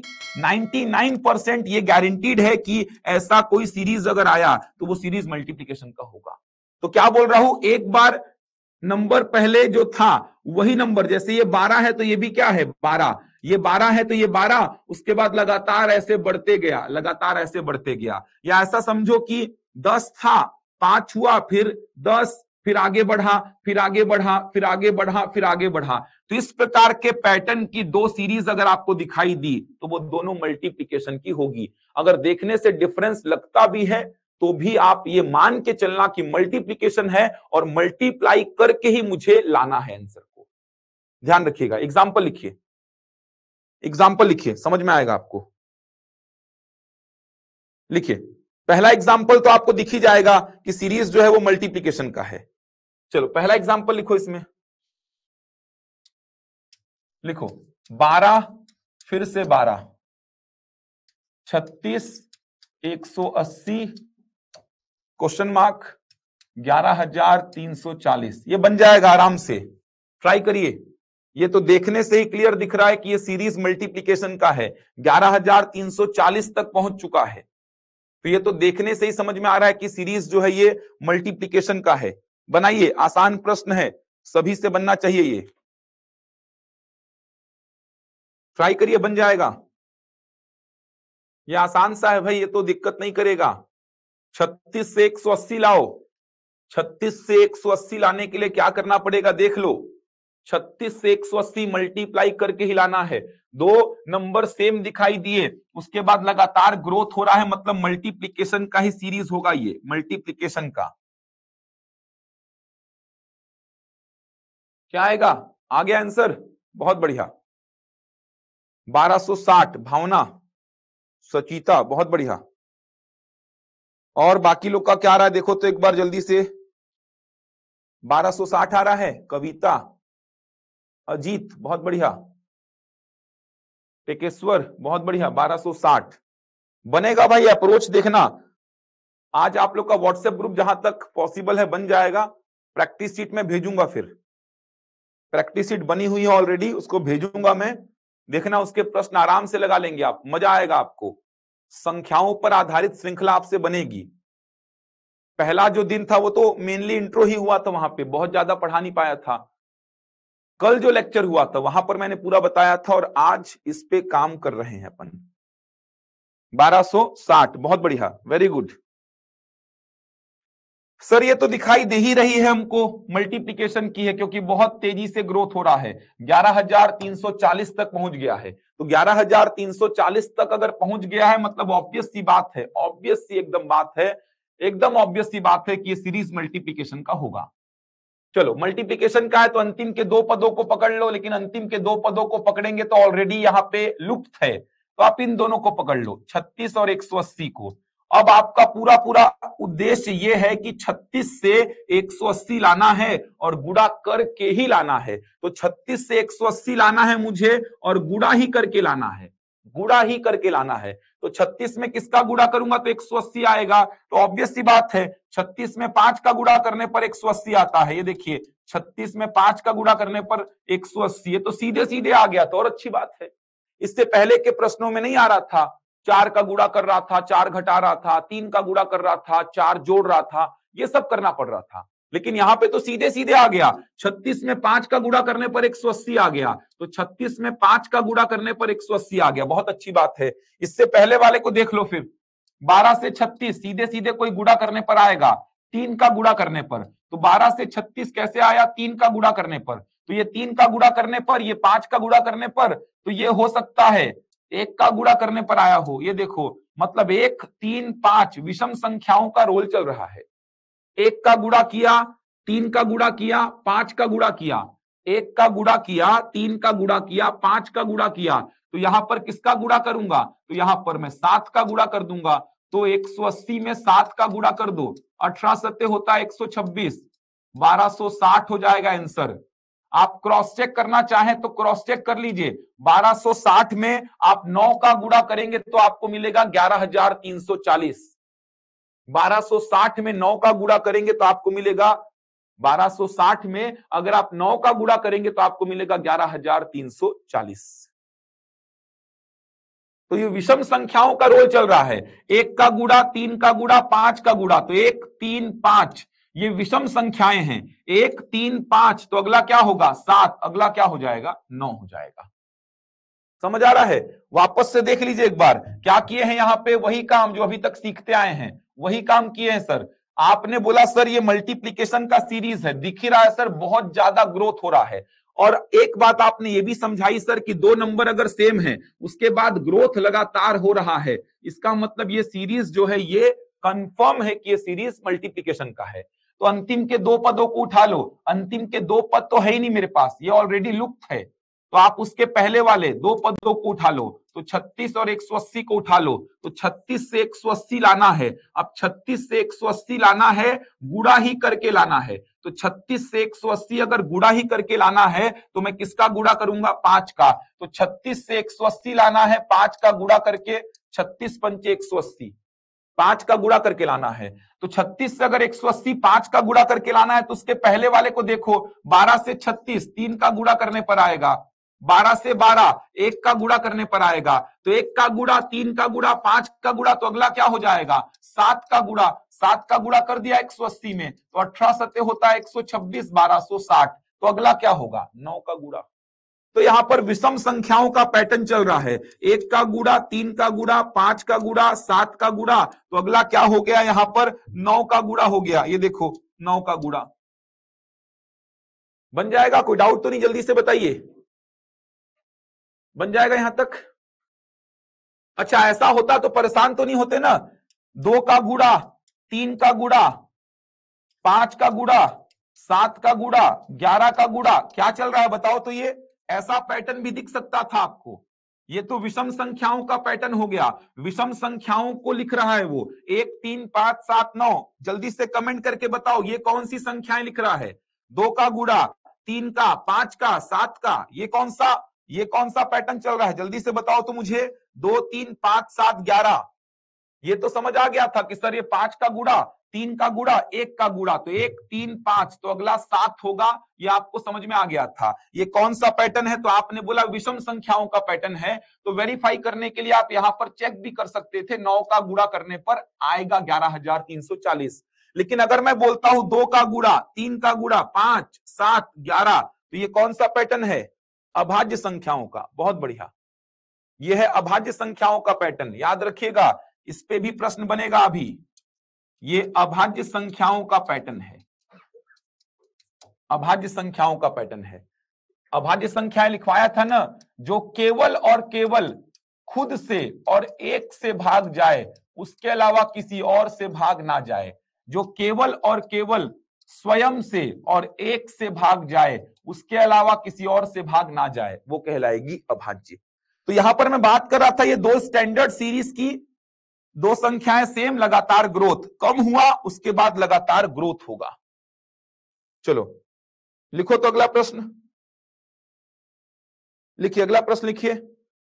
99% ये गारंटीड है कि ऐसा कोई सीरीज अगर आया तो वो सीरीज मल्टीप्लिकेशन का होगा। तो क्या बोल रहा हूं, एक बार नंबर पहले जो था वही नंबर, जैसे ये 12 है तो ये भी क्या है 12, ये 12 है तो ये 12, उसके बाद लगातार ऐसे बढ़ते गया, लगातार ऐसे बढ़ते गया। या ऐसा समझो कि 10 था, 5 हुआ, फिर 10, फिर आगे बढ़ा, फिर आगे बढ़ा, फिर आगे बढ़ा, फिर आगे बढ़ा। तो इस प्रकार के पैटर्न की 2 सीरीज अगर आपको दिखाई दी तो वो दोनों मल्टीप्लिकेशन की होगी। अगर देखने से डिफरेंस लगता भी है तो भी आप ये मान के चलना कि मल्टीप्लिकेशन है और मल्टीप्लाई करके ही मुझे लाना है आंसर को। ध्यान रखिएगा, एग्जांपल लिखिए, एग्जांपल लिखिए, समझ में आएगा आपको। लिखिए, पहला एग्जांपल तो आपको दिख ही जाएगा कि सीरीज जो है वो मल्टीप्लिकेशन का है। चलो पहला एग्जांपल लिखो, इसमें लिखो 12 फिर से 12, 36, 180, क्वेश्चन मार्क 11,340, ये बन जाएगा आराम से, ट्राई करिए। ये तो देखने से ही क्लियर दिख रहा है कि ये सीरीज मल्टीप्लिकेशन का है, 11,340 तक पहुंच चुका है, तो ये तो देखने से ही समझ में आ रहा है कि सीरीज जो है ये मल्टीप्लिकेशन का है। बनाइए, आसान प्रश्न है, सभी से बनना चाहिए, ये ट्राई करिए, बन जाएगा। ये आसान सा है भाई, ये तो दिक्कत नहीं करेगा। 36 से 180 लाओ, 36 से 180 लाने के लिए क्या करना पड़ेगा देख लो, 36 से 180 मल्टीप्लाई करके ही लाना है। दो नंबर सेम दिखाई दिए, उसके बाद लगातार ग्रोथ हो रहा है, मतलब मल्टीप्लीकेशन का ही सीरीज होगा, ये मल्टीप्लीकेशन का। क्या आएगा? आ गया आंसर, बहुत बढ़िया। 1260 भावना, सचिता, बहुत बढ़िया। और बाकी लोग का क्या आ रहा है देखो तो एक बार जल्दी से। 1260 आ रहा है, कविता, अजीत, बहुत बढ़िया, टेकेश्वर, बहुत बढ़िया। 1260 बनेगा भाई, अप्रोच देखना। आज आप लोग का व्हाट्सएप ग्रुप जहां तक पॉसिबल है बन जाएगा, प्रैक्टिस शीट में भेजूंगा, फिर प्रैक्टिस शीट बनी हुई है ऑलरेडी, उसको भेजूंगा मैं, देखना उसके प्रश्न आराम से लगा लेंगे आप, मजा आएगा आपको। संख्याओं पर आधारित श्रृंखला आपसे बनेगी। पहला जो दिन था वो तो मेनली इंट्रो ही हुआ था, वहां पे बहुत ज्यादा पढ़ा नहीं पाया था। कल जो लेक्चर हुआ था वहां पर मैंने पूरा बताया था, और आज इस पे काम कर रहे हैं अपन। 1260, बहुत बढ़िया, वेरी गुड। सर ये तो दिखाई दे ही रही है हमको, मल्टीप्लिकेशन की है, क्योंकि बहुत तेजी से ग्रोथ हो रहा है, 11,340 तक पहुंच गया है। तो 11,340 तक अगर पहुंच गया है, मतलब ऑब्वियस सी बात है, ऑब्वियस सी एकदम बात है, एकदम ऑब्वियस सी बात है कि ये सीरीज मल्टीप्लिकेशन का होगा। चलो मल्टीप्लिकेशन का है तो अंतिम के दो पदों को पकड़ लो, लेकिन अंतिम के दो पदों को पकड़ेंगे तो ऑलरेडी यहाँ पे लुप्त है, तो आप इन दोनों को पकड़ लो, 36 और 180 को। अब आपका पूरा पूरा उद्देश्य ये है कि 36 से 180 लाना है और गुणा करके ही लाना है। तो 36 से 180 लाना है मुझे और गुणा ही करके लाना है, गुणा ही करके लाना है। तो 36 में किसका गुणा करूंगा तो 180 आएगा। तो ऑब्वियस सी बात है, 36 में 5 का गुणा करने पर 180 आता है। ये देखिए 36 में 5 का गुणा करने पर 180, तो सीधे सीधे आ गया, तो और अच्छी बात है। इससे पहले के प्रश्नों में नहीं आ रहा था, 4 का गुणा कर रहा था, 4 घटा रहा था, 3 का गुणा कर रहा था, 4 जोड़ रहा था, ये सब करना पड़ रहा था। लेकिन यहां पे तो सीधे सीधे आ गया, 36 में 5 का गुणा करने पर 180 आ गया, तो 36 में 5 का गुणा करने पर 180 आ गया, बहुत अच्छी बात है। इससे पहले वाले को देख लो फिर, 12 से 36 सीधे सीधे कोई गुणा करने पर आएगा, 3 का गुणा करने पर। तो 12 से 36 कैसे आया? 3 का गुणा करने पर। तो ये 3 का गुणा करने पर, ये 5 का गुणा करने पर, तो ये हो सकता है 1 का गुणा करने पर आया हो। ये देखो, मतलब 1, 3, 5 विषम संख्याओं का रोल चल रहा है। 1 का गुणा किया, 3 का गुणा किया, 5 का गुणा किया, 1 का गुणा किया, 3 का गुणा किया, 5 का गुणा किया, तो यहां पर किसका गुणा करूंगा? तो यहां पर मैं 7 का गुणा कर दूंगा। तो 180 में 7 का गुणा कर दो, 18 सत्ते होता है 126, 1260 हो जाएगा आंसर। आप क्रॉस चेक करना चाहें तो क्रॉस चेक कर लीजिए, 1260 में आप 9 का गुणा करेंगे तो आपको मिलेगा 11,340। 1260 में 9 का गुणा करेंगे तो आपको मिलेगा, 1260 में अगर आप 9 का गुणा करेंगे तो आपको मिलेगा 11,340। तो ये विषम संख्याओं का रोल चल रहा है, 1 का गुणा, 3 का गुणा, 5 का गुणा, तो 1, 3, 5 ये विषम संख्याएं हैं। 1, 3, 5 तो अगला क्या होगा? 7, अगला क्या हो जाएगा? 9 हो जाएगा। समझ आ रहा है? वापस से देख लीजिए एक बार, क्या किए हैं यहां पे? वही काम जो अभी तक सीखते आए हैं, वही काम किए हैं सर। आपने बोला सर ये मल्टीप्लीकेशन का सीरीज है, दिख ही रहा है सर बहुत ज्यादा ग्रोथ हो रहा है। और एक बात आपने ये भी समझाई सर कि दो नंबर अगर सेम है उसके बाद ग्रोथ लगातार हो रहा है, इसका मतलब ये सीरीज जो है ये कंफर्म है कि ये सीरीज मल्टीप्लीकेशन का है। तो अंतिम के दो पदों को उठा लो, अंतिम के दो पद तो है ही नहीं मेरे पास, ये ऑलरेडी लुप्त है, तो आप उसके पहले वाले दो पदों को उठा लो, तो 36 और 180 को उठा लो, तो 36 से 180 लाना है। अब 36 से 180 लाना है, गुणा ही करके लाना है। तो 36 से 180 अगर गुणा ही करके लाना है तो मैं किसका गुणा करूंगा? 5 का। तो 36 से 180 लाना है 5 का गुणा करके, 36 पंचे 180, 5 का गुणा करके लाना है। तो 36 से अगर 180 5 का गुणा करके लाना है तो उसके पहले वाले को देखो, 12 से 36 3 का गुणा करने पर आएगा, 12 से 12 1 का गुणा करने पर आएगा, तो 1 का गुणा, 3 का गुणा, 5 का गुणा, तो अगला क्या हो जाएगा? 7 का गुणा। 7 का गुणा कर दिया 180 में, तो 18 सत्ते होता है 126, 1260, तो अगला क्या होगा? 9 का गुणा। तो यहां पर विषम संख्याओं का पैटर्न चल रहा है, 1 का गुणा, 3 का गुणा, 5 का गुणा, 7 का गुणा, तो अगला क्या हो गया? यहां पर 9 का गुणा हो गया। ये देखो 9 का गुणा, बन जाएगा? कोई डाउट तो नहीं? जल्दी से बताइए, बन जाएगा यहां तक? अच्छा, ऐसा होता तो परेशान तो नहीं होते ना। 2 का गुणा, 3 का गुणा, 5 का गुणा, 7 का गुणा, 11 का गुणा, क्या चल रहा है बताओ तो? ये ऐसा पैटर्न भी दिख सकता था आपको। ये तो विषम संख्याओं का पैटर्न हो गया, विषम संख्याओं को लिख रहा है वो। 1 3 5 7 9। जल्दी से कमेंट करके बताओ ये कौन सी संख्याएं लिख रहा है? 2 का गुणा, 3 का, 5 का, 7 का, ये कौन सा पैटर्न चल रहा है? जल्दी से बताओ तो मुझे। 2 3 5 7 11, ये तो समझ आ गया था कि सर ये 5 का गुणा, 3 का गुणा, 1 का गुणा, तो 1 3 5, तो अगला 7 होगा। ये आपको समझ में आ गया था। ये कौन सा पैटर्न है? तो आपने बोला विषम संख्याओं का पैटर्न है। तो वेरीफाई करने के लिए आप यहां पर चेक भी कर सकते थे। 9 का गुणा करने पर आएगा 11,340। लेकिन अगर मैं बोलता हूं 2 का गुणा, 3 का गुणा, 5 7 11, तो ये कौन सा पैटर्न है? अभाज्य संख्याओं का। बहुत बढ़िया, यह है अभाज्य संख्याओं का पैटर्न। याद रखिएगा, इस पे भी प्रश्न बनेगा अभी। ये अभाज्य संख्याओं का पैटर्न है, अभाज्य संख्याओं का पैटर्न है। अभाज्य संख्याएं लिखवाया था ना, जो केवल और केवल खुद से और एक से भाग जाए, उसके अलावा किसी और से भाग ना जाए। जो केवल और केवल स्वयं से और एक से भाग जाए, उसके अलावा किसी और से भाग ना जाए, वो कहलाएगी अभाज्य। तो यहां पर मैं बात कर रहा था ये 2 स्टैंडर्ड सीरीज की। 2 संख्याएं सेम, लगातार ग्रोथ, कम हुआ उसके बाद लगातार ग्रोथ होगा। चलो लिखो तो अगला प्रश्न, लिखिए अगला प्रश्न लिखिए।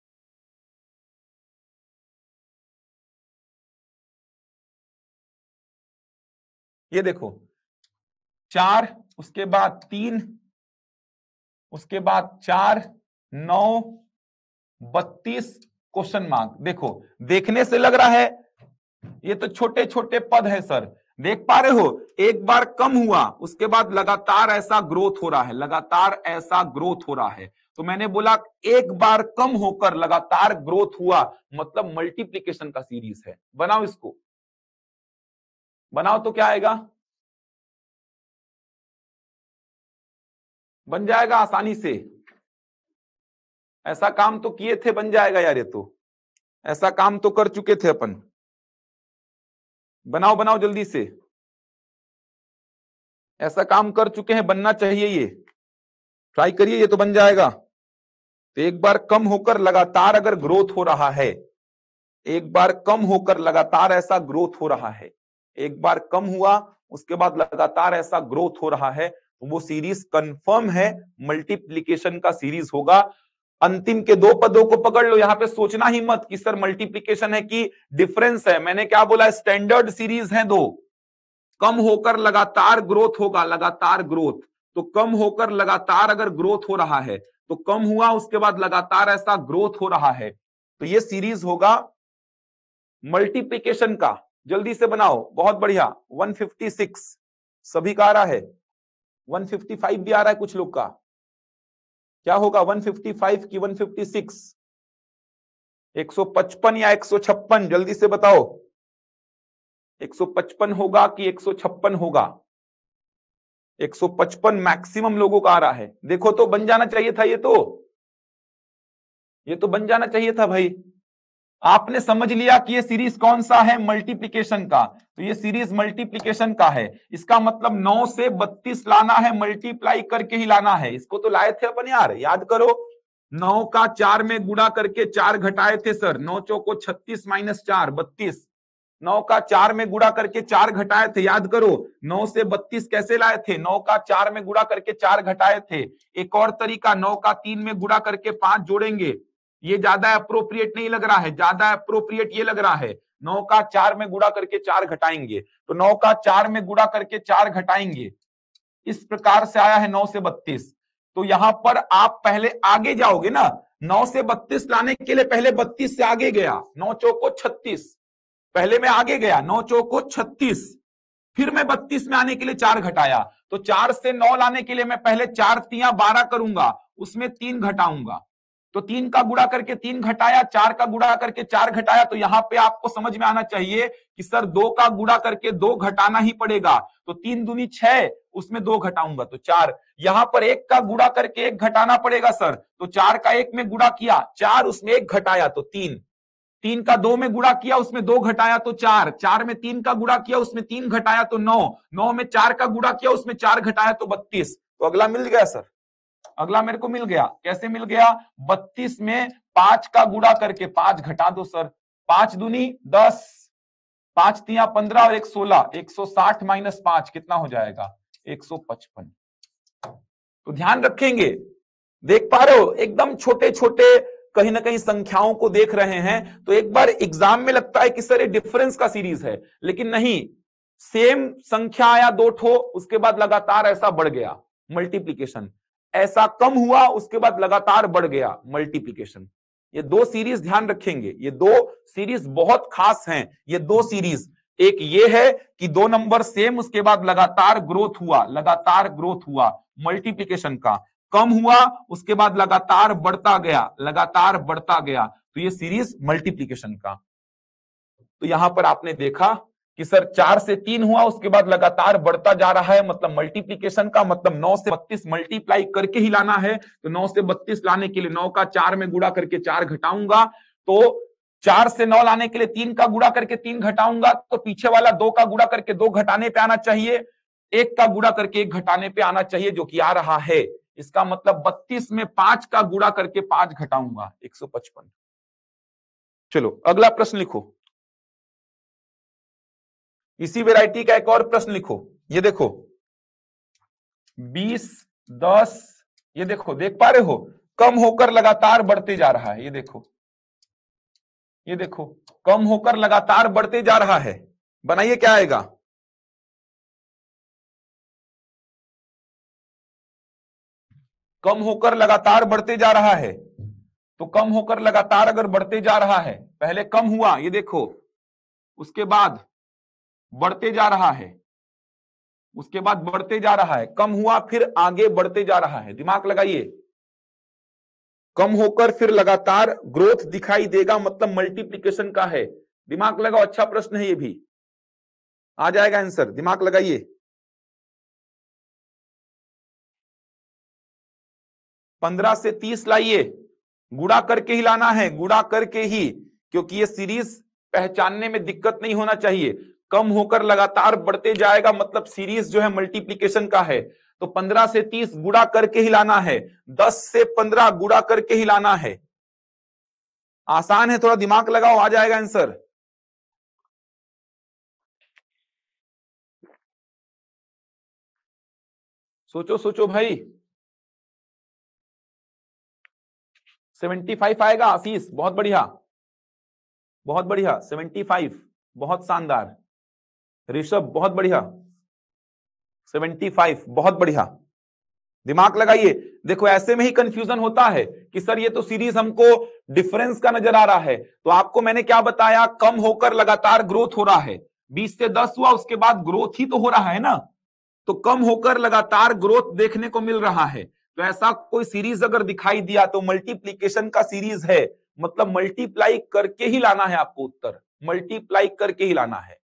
ये देखो 4, उसके बाद 3, उसके बाद 4 9 32 क्वेश्चन मार्क। देखो देखने से लग रहा है ये तो छोटे छोटे पद है सर, देख पा रहे हो? एक बार कम हुआ उसके बाद लगातार ऐसा ग्रोथ हो रहा है, लगातार ऐसा ग्रोथ हो रहा है। तो मैंने बोला एक बार कम होकर लगातार ग्रोथ हुआ, मतलब मल्टीप्लीकेशन का सीरीज है। बनाओ इसको, बनाओ तो क्या आएगा? बन जाएगा आसानी से। ऐसा काम तो किए थे, बन जाएगा यार। ये तो ऐसा काम तो कर चुके थे अपन। बनाओ बनाओ जल्दी से, ऐसा काम कर चुके हैं, बनना चाहिए ये। ट्राई करिए, ये तो बन जाएगा। तो एक बार कम होकर लगातार अगर ग्रोथ हो रहा है, एक बार कम होकर लगातार ऐसा ग्रोथ हो रहा है, एक बार कम हुआ उसके बाद लगातार ऐसा ग्रोथ हो रहा है, तो वो सीरीज कंफर्म है, मल्टीप्लीकेशन का सीरीज होगा। अंतिम के 2 पदों को पकड़ लो, यहां पे सोचना ही मत कि सर मल्टीप्लीकेशन है कि डिफरेंस है। मैंने क्या बोला? स्टैंडर्ड सीरीज है 2। कम होकर लगातार ग्रोथ होगा, लगातार ग्रोथ। तो कम होकर लगातार अगर ग्रोथ हो रहा है, तो कम हुआ उसके बाद लगातार ऐसा ग्रोथ हो रहा है, तो ये सीरीज होगा मल्टीप्लिकेशन का। जल्दी से बनाओ, बहुत बढ़िया। 156 सभी का आ रहा है, 155 भी आ रहा है कुछ लोग का। क्या होगा 155 की 156? 155 या 156? जल्दी से बताओ, 155 होगा कि 156 होगा? 155 मैक्सिमम लोगों का आ रहा है। देखो तो बन जाना चाहिए था, ये तो बन जाना चाहिए था भाई। आपने समझ लिया कि ये सीरीज कौन सा है? मल्टीप्लिकेशन का। तो ये सीरीज मल्टीप्लिकेशन का है, इसका मतलब 9 से 32 लाना है, मल्टीप्लाई करके ही लाना है। इसको तो लाए थे अपन यार, याद करो। 9 का 4 में गुणा करके 4 घटाए थे सर। 9 चौको 36 माइनस 4 32। 9 का 4 में गुणा करके 4 घटाए थे, याद करो। 9 से 32 कैसे लाए थे? 9 का 4 में गुणा करके 4 घटाए थे। एक और तरीका, 9 का 3 में गुणा करके 5 जोड़ेंगे। ये ज्यादा अप्रोप्रिएट नहीं लग रहा है, ज्यादा अप्रोप्रिएट ये लग रहा है। 9 का 4 में गुणा करके 4 घटाएंगे, तो 9 का 4 में गुणा करके 4 घटाएंगे। इस प्रकार से आया है 9 से 32। तो यहां पर आप पहले आगे जाओगे ना, 9 से 32 लाने के लिए पहले 32 से आगे गया, 9 चौको 36। पहले मैं आगे गया, 9 चौको 36, फिर मैं 32 में आने के लिए 4 घटाया। तो 4 से 9 लाने के लिए मैं पहले 4 तियां 12 करूंगा, उसमें 3 घटाऊंगा। तो 3 का गुणा करके 3 घटाया, 4 का गुणा करके 4 घटाया। तो यहां पे आपको समझ में आना चाहिए कि सर 2 का गुणा करके 2 घटाना ही पड़ेगा। तो 3 दूनी 6, उसमें 2 घटाऊंगा तो 4। यहां पर 1 का गुणा करके 1 घटाना पड़ेगा सर, तो 4 का 1 में गुणा किया 4, उसमें 1 घटाया तो 3, 3 का 2 में गुणा किया उसमें 2 घटाया तो 4, 4 में 3 का गुणा किया उसमें 3 घटाया तो 9, 9 में 4 का गुणा किया उसमें 4 घटाया तो 32। तो अगला मिल गया सर, अगला मेरे को मिल गया। कैसे मिल गया? 32 में 5 का गुणा करके 5 घटा दो सर, 5 दूनी 10, 5 तिया 15 और 1 16, 160 माइनस 5 कितना हो जाएगा? 155। तो ध्यान रखेंगे, देख पा रहे हो एकदम छोटे छोटे कहीं ना कहीं संख्याओं को देख रहे हैं, तो एक बार एग्जाम में लगता है कि सर ये डिफरेंस का सीरीज है, लेकिन नहीं, सेम संख्या आया 2 ठो, उसके बाद लगातार ऐसा बढ़ गया मल्टीप्लीकेशन, ऐसा कम हुआ उसके बाद लगातार बढ़ गया मल्टीप्लीकेशन। ये 2 सीरीज ध्यान रखेंगे, ये 2 सीरीज बहुत खास हैं। ये 2 सीरीज, एक ये है कि 2 नंबर सेम उसके बाद लगातार ग्रोथ हुआ, लगातार ग्रोथ हुआ मल्टीप्लीकेशन का, कम हुआ उसके बाद लगातार बढ़ता गया, लगातार बढ़ता गया, तो ये सीरीज मल्टीप्लीकेशन का। तो यहां पर आपने देखा कि सर 4 से 3 हुआ उसके बाद लगातार बढ़ता जा रहा है, मतलब मल्टीप्लीकेशन का, मतलब 9 से 32 मल्टीप्लाई करके ही लाना है। तो 9 से 32 लाने के लिए 9 का 4 में गुणा करके 4 घटाऊंगा, तो 4 से 9 लाने के लिए 3 का गुणा करके 3 घटाऊंगा, तो पीछे वाला 2 का गुणा करके 2 घटाने पे आना चाहिए, 1 का गुणा करके 1 घटाने पे आना चाहिए, जो कि आ रहा है। इसका मतलब 32 में 5 का गुणा करके 5 घटाऊंगा 155। चलो अगला प्रश्न लिखो, इसी वैरायटी का एक और प्रश्न लिखो। ये देखो 20 10, ये देखो देख पा रहे हो, कम होकर लगातार बढ़ते जा रहा है। ये देखो, ये देखो कम होकर लगातार बढ़ते जा रहा है। बनाइए क्या आएगा? कम होकर लगातार बढ़ते जा रहा है, तो कम होकर लगातार अगर बढ़ते जा रहा है, पहले कम हुआ ये देखो, उसके बाद बढ़ते जा रहा है, उसके बाद बढ़ते जा रहा है, कम हुआ फिर आगे बढ़ते जा रहा है। दिमाग लगाइए, कम होकर फिर लगातार ग्रोथ दिखाई देगा, मतलब मल्टीप्लिकेशन का है। दिमाग लगाओ, अच्छा प्रश्न है ये भी, आ जाएगा आंसर, दिमाग लगाइए। 15 से 30 लाइए, गुणा करके ही लाना है, गुणा करके ही, क्योंकि ये सीरीज पहचानने में दिक्कत नहीं होना चाहिए। कम होकर लगातार बढ़ते जाएगा, मतलब सीरीज जो है मल्टीप्लिकेशन का है। तो 15 से 30 गुणा करके ही लाना है, 10 से 15 गुणा करके ही लाना है। आसान है, थोड़ा दिमाग लगाओ, आ जाएगा आंसर। सोचो सोचो भाई। 75 आएगा आशीष, बहुत बढ़िया, बहुत बढ़िया, 75, बहुत शानदार। ऋषभ बहुत बढ़िया, 75, बहुत बढ़िया। दिमाग लगाइए, देखो ऐसे में ही कंफ्यूजन होता है कि सर ये तो सीरीज हमको डिफरेंस का नजर आ रहा है, तो आपको मैंने क्या बताया, कम होकर लगातार ग्रोथ हो रहा है। 20 से 10 हुआ उसके बाद ग्रोथ ही तो हो रहा है ना, तो कम होकर लगातार ग्रोथ देखने को मिल रहा है। तो ऐसा कोई सीरीज अगर दिखाई दिया तो मल्टीप्लीकेशन का सीरीज है, मतलब मल्टीप्लाई करके ही लाना है आपको उत्तर, मल्टीप्लाई करके ही लाना है।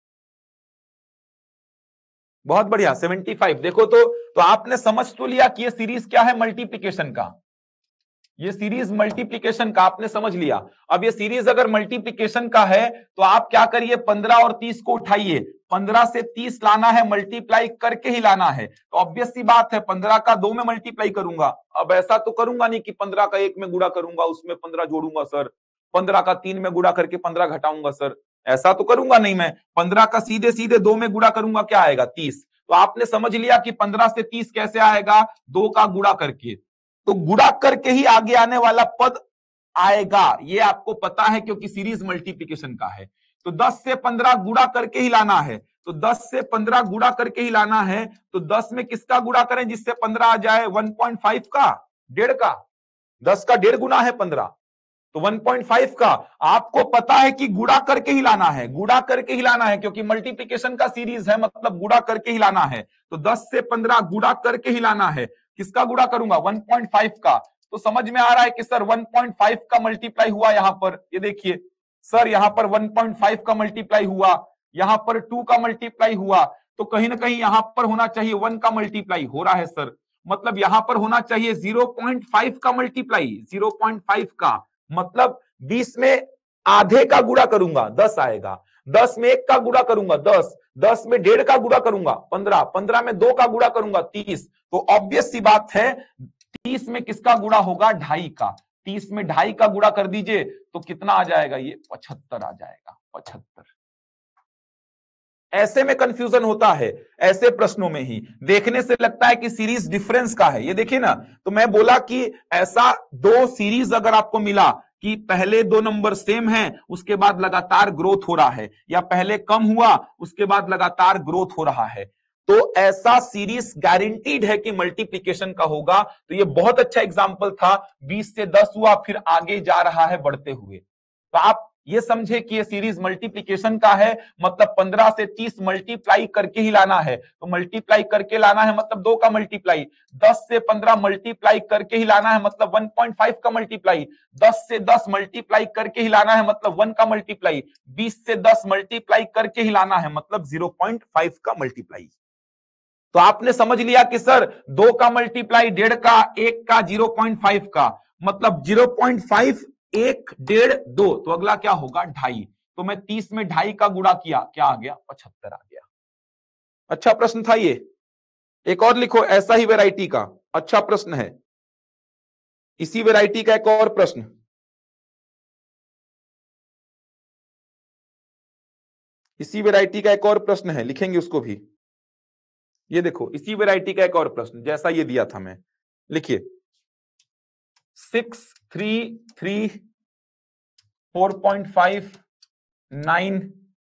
बहुत बढ़िया, 75। देखो तो आपने समझ तो लिया कि ये सीरीज क्या है, मल्टीप्लिकेशन का। ये सीरीज मल्टीप्लिकेशन का आपने समझ लिया। अब ये सीरीज अगर मल्टीप्लिकेशन का है तो आप क्या करिए, 15 और 30 को उठाइए, 15 से 30 लाना है, मल्टीप्लाई करके ही लाना है। तो ऑब्वियस सी बात है, 15 का 2 में मल्टीप्लाई करूंगा। अब ऐसा तो करूंगा नहीं कि 15 का 1 में गुणा करूंगा, उसमें 15 जोड़ूंगा सर, 15 का 3 में गुणा करके 15 घटाऊंगा सर, ऐसा तो करूंगा नहीं मैं। 15 का सीधे सीधे 2 में गुणा करूंगा, क्या आएगा? 30। तो आपने समझ लिया कि 15 से 30 कैसे आएगा, 2 का गुणा करके। तो गुणा करके ही आगे आने वाला पद आएगा, ये आपको पता है, क्योंकि सीरीज मल्टीप्लिकेशन का है। तो 10 से 15 गुणा करके ही लाना है, तो 10 से 15 गुणा करके ही लाना है। तो 10 में किसका गुणा करें जिससे 15 आ जाए? 1.5 का, 1.5 का, 10 का 1.5 गुना है 15, तो 1.5 का। आपको पता है कि गुणा करके ही लाना है, गुणा करके ही लाना है, क्योंकि मल्टीप्लिकेशन का सीरीज है, मतलब गुणा करके ही लाना है। तो 10 से 15 गुणा करके ही लाना है। किसका गुणा करूंगा? 1.5 का। तो समझ में आ रहा है कि सर 1.5 का मल्टीप्लाई हुआ यहां पर, ये देखिए सर, यहां पर 1.5 का मल्टीप्लाई हुआ, यहां पर 2 का मल्टीप्लाई हुआ। तो कहीं ना कहीं यहां पर होना चाहिए 1 का मल्टीप्लाई, हो रहा है सर, मतलब यहां पर होना चाहिए 0.5 का मल्टीप्लाई, 0.5 का, मतलब 20 में आधे का गुणा करूंगा 10 आएगा, 10 में 1 का गुणा करूंगा 10, 10 में 1.5 का गुणा करूंगा 15, 15 में 2 का गुणा करूंगा 30। तो ऑब्वियस सी बात है 30 में किसका गुणा होगा, 2.5 का, 30 में 2.5 का गुणा कर दीजिए तो कितना आ जाएगा, ये 75 आ जाएगा, 75। ऐसे में कंफ्यूजन होता है, ऐसे प्रश्नों में ही देखने से लगता है कि सीरीज डिफरेंस का है। ये देखिए ना, तो मैं बोला कि ऐसा दो सीरीज अगर आपको मिला कि पहले दो नंबर सेम हैं उसके बाद लगातार ग्रोथ हो रहा है, या पहले कम हुआ उसके बाद लगातार ग्रोथ हो रहा है, तो ऐसा सीरीज गारंटीड है कि मल्टीप्लिकेशन का होगा। तो ये बहुत अच्छा एग्जांपल था, 20 से 10 हुआ फिर आगे जा रहा है बढ़ते हुए। तो आप ये समझे कि ये सीरीज मल्टीप्लिकेशन का है, मतलब 15 से 30 मल्टीप्लाई करके ही लाना है, तो मल्टीप्लाई करके लाना है मतलब 2 का मल्टीप्लाई, 10 से 15 मल्टीप्लाई करके ही लाना है मतलब 1.5 का मल्टीप्लाई, 10 से 10 मल्टीप्लाई करके ही लाना है मतलब 1 का मल्टीप्लाई, 20 से 10 मल्टीप्लाई करके ही लाना है मतलब 0.5 का मल्टीप्लाई। तो आपने समझ लिया कि सर 2 का मल्टीप्लाई 1.5 का, 1 का 0.5 का, मतलब 0.5 1 1.5 2, तो अगला क्या होगा 2.5। तो मैं 30 में 2.5 का गुणा किया, क्या आ गया 75 आ गया। अच्छा प्रश्न था ये। एक और लिखो ऐसा ही वैरायटी का, अच्छा प्रश्न है, इसी वैरायटी का एक और प्रश्न, इसी वैरायटी का एक और प्रश्न है, लिखेंगे उसको भी। ये देखो इसी वैरायटी का एक और प्रश्न जैसा ये दिया था, मैं लिखिए 6 3 3 4.5 9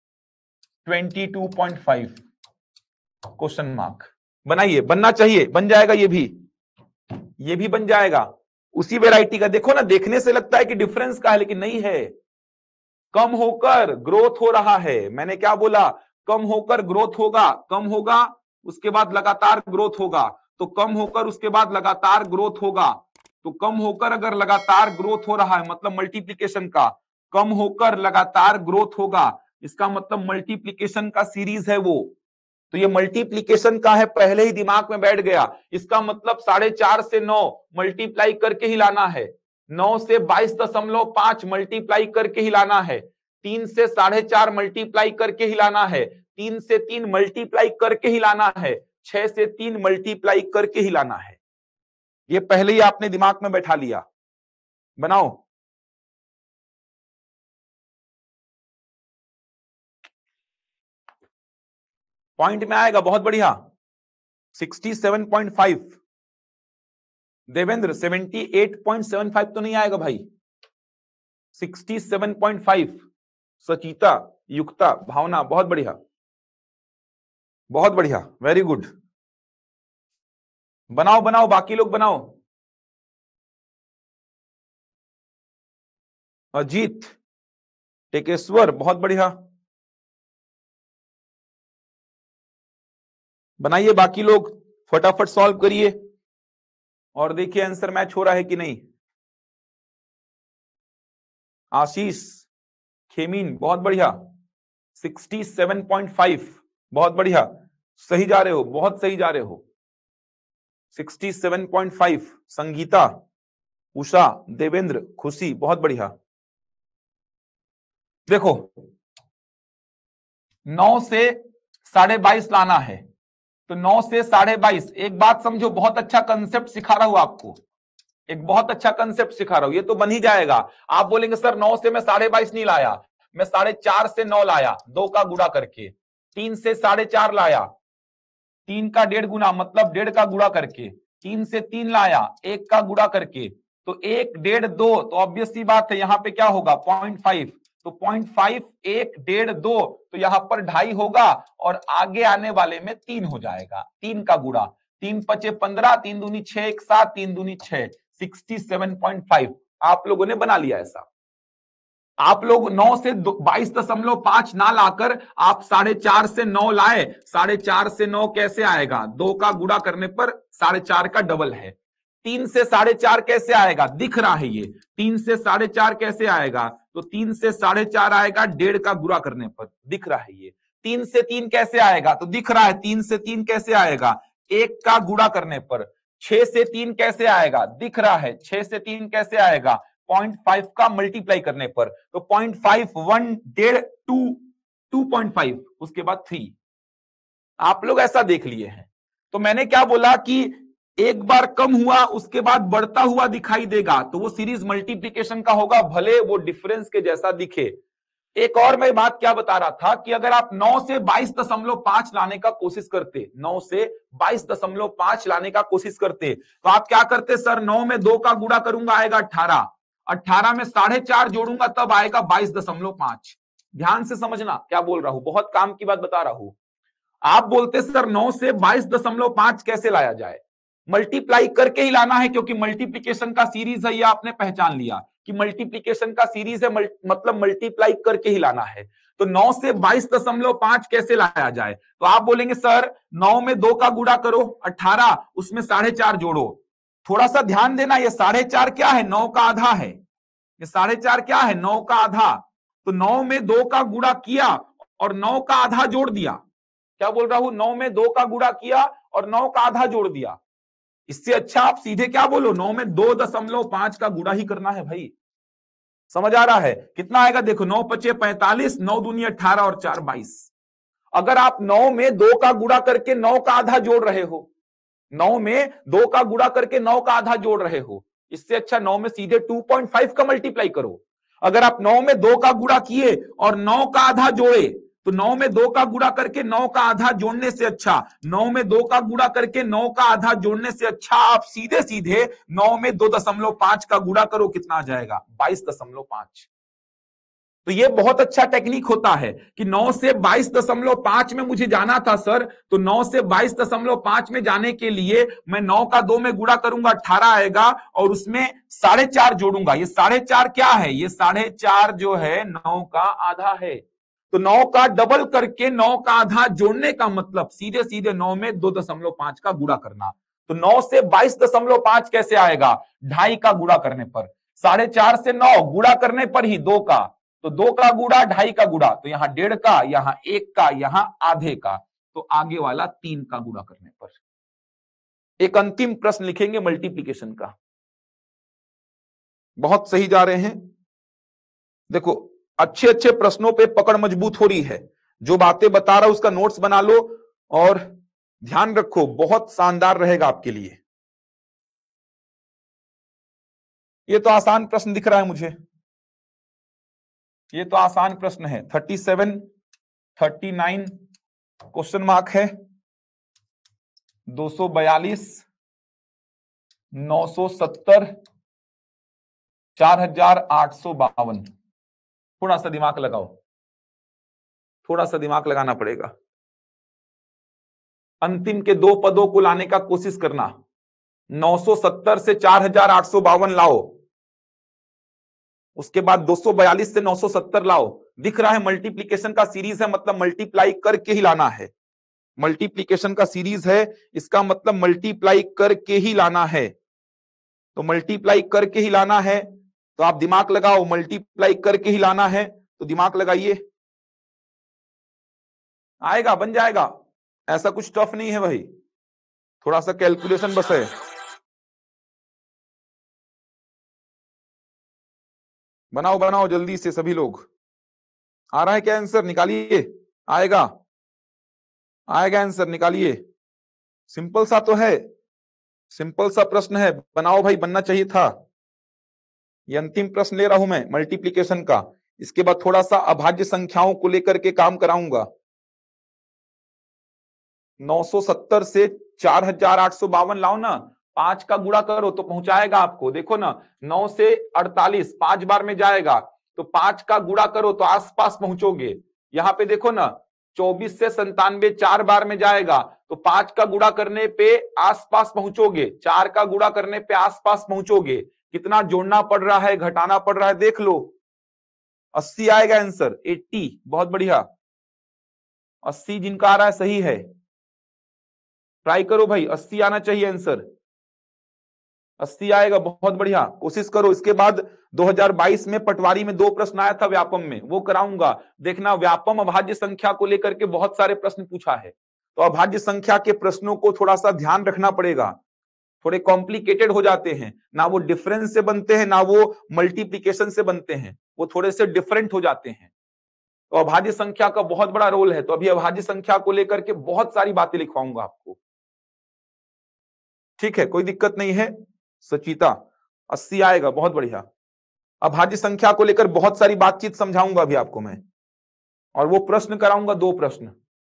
22.5 क्वेश्चन मार्क। बनाइए, बनना चाहिए, बन जाएगा, ये भी बन जाएगा। उसी वैरायटी का देखो ना, देखने से लगता है कि डिफरेंस का है लेकिन नहीं है, कम होकर ग्रोथ हो रहा है। मैंने क्या बोला, कम होकर ग्रोथ होगा, कम होगा उसके बाद लगातार ग्रोथ होगा, तो कम होकर उसके बाद लगातार ग्रोथ होगा, तो कम होकर अगर लगातार ग्रोथ हो रहा है मतलब मल्टीप्लिकेशन का, कम होकर लगातार ग्रोथ होगा, इसका मतलब मल्टीप्लिकेशन का सीरीज है वो। तो ये मल्टीप्लिकेशन का है, पहले ही दिमाग में बैठ गया, इसका मतलब 4.5 से 9 मल्टीप्लाई करके ही लाना है, 9 से 22.5 मल्टीप्लाई करके ही लाना है, 3 से 4.5 मल्टीप्लाई करके ही लाना है, 3 से 3 मल्टीप्लाई करके ही लाना है, 6 से 3 मल्टीप्लाई करके ही लाना है। ये पहले ही आपने दिमाग में बैठा लिया। बनाओ, पॉइंट में आएगा, बहुत बढ़िया। 67.5 देवेंद्र, 78.75 तो नहीं आएगा भाई, 67.5 सचिता, युक्ता, भावना, बहुत बढ़िया, बहुत बढ़िया, वेरी गुड। बनाओ बनाओ, बाकी लोग बनाओ। अजीत, टेकेश्वर, बहुत बढ़िया, बनाइए, बाकी लोग फटाफट सॉल्व करिए और देखिए आंसर मैच हो रहा है कि नहीं। आशीष, खेमीन, बहुत बढ़िया, 67.5, बहुत बढ़िया, सही जा रहे हो, बहुत सही जा रहे हो। 67.5 संगीता, उषा, देवेंद्र, खुशी, बहुत बढ़िया। देखो 9 से 22.5 लाना है, तो 9 से 22.5, एक बात समझो, बहुत अच्छा कंसेप्ट सिखा रहा हूं आपको, एक बहुत अच्छा कंसेप्ट सिखा रहा हूं, ये तो बन ही जाएगा। आप बोलेंगे सर 9 से मैं 22.5 नहीं लाया, मैं 4.5 से 9 लाया, 2 का गुणा करके, 3 से 4.5 लाया, 3 का 1.5 गुना मतलब 1.5 का गुणा करके, 3 से 3 लाया, 1 का गुणा करके, तो 1 1.5 2, तो ऑब्वियस सी बात है यहां पे क्या होगा 0.5, तो 0.5 1 1.5 2, तो यहां पर 2.5 होगा और आगे आने वाले में 3 हो जाएगा, 3 का गुणा, 3 पचे 15, 3 दूनी 6, 1 7, 3 दूनी 6, 67.5 आप लोगों ने बना लिया ऐसा। आप लोग 9 से 22.5 ना लाकर आप 4.5 से 9 लाए, 4.5 से 9 कैसे आएगा, 2 का गुणा करने पर 4.5 का डबल है। 3 से 4.5 कैसे आएगा, दिख रहा है ये, 3 से 4.5 कैसे आएगा, तो 3 से 4.5 आएगा 1.5 का गुणा करने पर, दिख रहा है ये। 3 से 3 कैसे आएगा? तो दिख रहा है 3 से 3 कैसे आएगा? 1 का गुणा करने पर। 6 से 3 कैसे आएगा? दिख रहा है 6 से 3 कैसे आएगा? 0.5 का मल्टीप्लाई करने पर। तो 0.5 1 1.5 2 2.5 उसके बाद 3। आप लोग ऐसा देख लिए हैं। तो मैंने क्या बोला कि एक बार कम हुआ उसके बाद बढ़ता हुआ दिखाई देगा तो वो सीरीज मल्टीप्लिकेशन का होगा, भले वो डिफरेंस के जैसा दिखे। एक और मैं बात क्या बता रहा था कि अगर आप 9 से 22.5 लाने का कोशिश करते, 9 से 22.5 लाने का कोशिश करते, तो आप क्या करते? सर 9 में 2 का गुणा करूंगा आएगा 18, 18 में 4.5 जोड़ूंगा तब आएगा 22.5। ध्यान से समझना क्या बोल रहा हूं, बहुत काम की बात बता रहा हूं। आप बोलते सर 9 से 22.5 कैसे लाया जाए? मल्टीप्लाई करके ही लाना है, क्योंकि मल्टीप्लिकेशन का सीरीज है, ये आपने पहचान लिया कि मल्टीप्लिकेशन का सीरीज है, मतलब मल्टीप्लाई करके ही लाना है। तो 9 से 22.5 कैसे लाया जाए? तो आप बोलेंगे सर 9 में 2 का गुणा करो 18, उसमें 4.5 जोड़ो। थोड़ा सा ध्यान देना, ये 4.5 क्या है? 9 का आधा है। ये 4.5 क्या है? 9 का आधा। तो 9 में 2 का गुणा किया और 9 का आधा जोड़ दिया। क्या बोल रहा हूं? 9 में 2 का गुणा किया और 9 का आधा जोड़ दिया। इससे अच्छा आप सीधे क्या बोलो, 9 में 2.5 का गुणा ही करना है भाई। समझ आ रहा है? कितना आएगा देखो, 9 पचे 45, 9 दूनी 18 और 4 22। अगर आप 9 में 2 का गुणा करके 9 का आधा जोड़ रहे हो, 9 में 2 का गुणा करके 9 का आधा जोड़ रहे हो, इससे अच्छा 9 में सीधे 2.5 का मल्टीप्लाई करो। अगर आप 9 में 2 का गुणा किए और 9 का आधा जोड़े, तो 9 में 2 का गुणा करके 9 का आधा जोड़ने से अच्छा, 9 में 2 का गुणा करके 9 का आधा जोड़ने से अच्छा आप सीधे सीधे 9 में 2.5 का गुणा करो, कितना आ जाएगा? 22.5। तो ये बहुत अच्छा टेक्निक होता है कि 9 से 22.5 में मुझे जाना था सर, तो 9 से 22.5 में जाने के लिए मैं 9 का 2 में गुणा करूंगा 18 आएगा और उसमें 4.5 जोड़ूंगा। ये 4.5 क्या है? ये 4.5 जो है 9 का आधा है। तो 9 का डबल करके 9 का आधा जोड़ने का मतलब सीधे सीधे 9 में 2.5 का गुणा करना। तो 9 से 22.5 कैसे आएगा? 2.5 का गुणा करने पर। 4.5 से 9 गुणा करने पर ही 2 का, तो 2 का गुणा 2.5 का गुणा, तो यहां 1.5 का, यहां 1 का, यहां आधे का, तो आगे वाला 3 का गुणा करने पर। एक अंतिम प्रश्न लिखेंगे मल्टीप्लिकेशन का। बहुत सही जा रहे हैं। देखो अच्छे अच्छे प्रश्नों पे पकड़ मजबूत हो रही है। जो बातें बता रहा हूं उसका नोट्स बना लो और ध्यान रखो, बहुत शानदार रहेगा आपके लिए। ये तो आसान प्रश्न दिख रहा है मुझे, ये तो आसान प्रश्न है। 37 39 क्वेश्चन मार्क है, 242 970 4852। थोड़ा सा दिमाग लगाओ, थोड़ा सा दिमाग लगाना पड़ेगा। अंतिम के 2 पदों को लाने का कोशिश करना। 970 से 4852 लाओ, उसके बाद 242 से 970 लाओ। दिख रहा है मल्टीप्लीकेशन का सीरीज है, मतलब मल्टीप्लाई करके ही लाना है। मल्टीप्लीकेशन का सीरीज है, इसका मतलब मल्टीप्लाई करके ही लाना है। तो मल्टीप्लाई करके ही लाना है, तो आप दिमाग लगाओ। मल्टीप्लाई करके ही लाना है तो दिमाग लगाइए, आएगा, बन जाएगा। ऐसा कुछ टफ नहीं है भाई, थोड़ा सा कैलकुलेशन बस है। बनाओ बनाओ जल्दी से सभी लोग। आ रहा है क्या आंसर? निकालिए, आएगा, आएगा आंसर, निकालिए। सिंपल सा तो है, सिंपल सा प्रश्न है, बनाओ भाई, बनना चाहिए था। ये अंतिम प्रश्न ले रहा हूं मैं मल्टीप्लिकेशन का, इसके बाद थोड़ा सा अभाज्य संख्याओं को लेकर के काम कराऊंगा। 970 से 4852 लाओ ना, 5 का गुणा करो तो पहुंचाएगा आपको। देखो ना, 9 से 48 5 बार में जाएगा, तो 5 का गुणा करो तो आसपास पहुंचोगे। यहां पे देखो ना, 24 से 97 4 बार में जाएगा, तो 5 का गुणा करने पे आसपास पहुंचोगे, 4 का गुणा करने पे आसपास पहुंचोगे। कितना जोड़ना पड़ रहा है, घटाना पड़ रहा है, देख लो। 80 आएगा आंसर, 80। बहुत बढ़िया, 80 जिनका आ रहा है सही है। ट्राई करो भाई, 80 आना चाहिए आंसर। 80 आएगा, बहुत बढ़िया, कोशिश करो। इसके बाद 2022 में पटवारी में 2 प्रश्न आया था व्यापम में, वो कराऊंगा। देखना, व्यापम अभाज्य संख्या को लेकर के बहुत सारे प्रश्न पूछा है, तो अभाज्य संख्या के प्रश्नों को थोड़ा सा ध्यान रखना पड़ेगा। थोड़े कॉम्प्लिकेटेड हो जाते हैं, ना वो डिफरेंस से बनते हैं ना वो मल्टीप्लीकेशन से बनते हैं, वो थोड़े से डिफरेंट हो जाते हैं। तो अभाज्य संख्या का बहुत बड़ा रोल है, तो अभी अभाज्य संख्या को लेकर के बहुत सारी बातें लिखवाऊंगा आपको। ठीक है, कोई दिक्कत नहीं है। सचिता 80 आएगा, बहुत बढ़िया। अभाज्य संख्या को लेकर बहुत सारी बातचीत समझाऊंगा अभी आपको मैं, और वो प्रश्न कराऊंगा, 2 प्रश्न।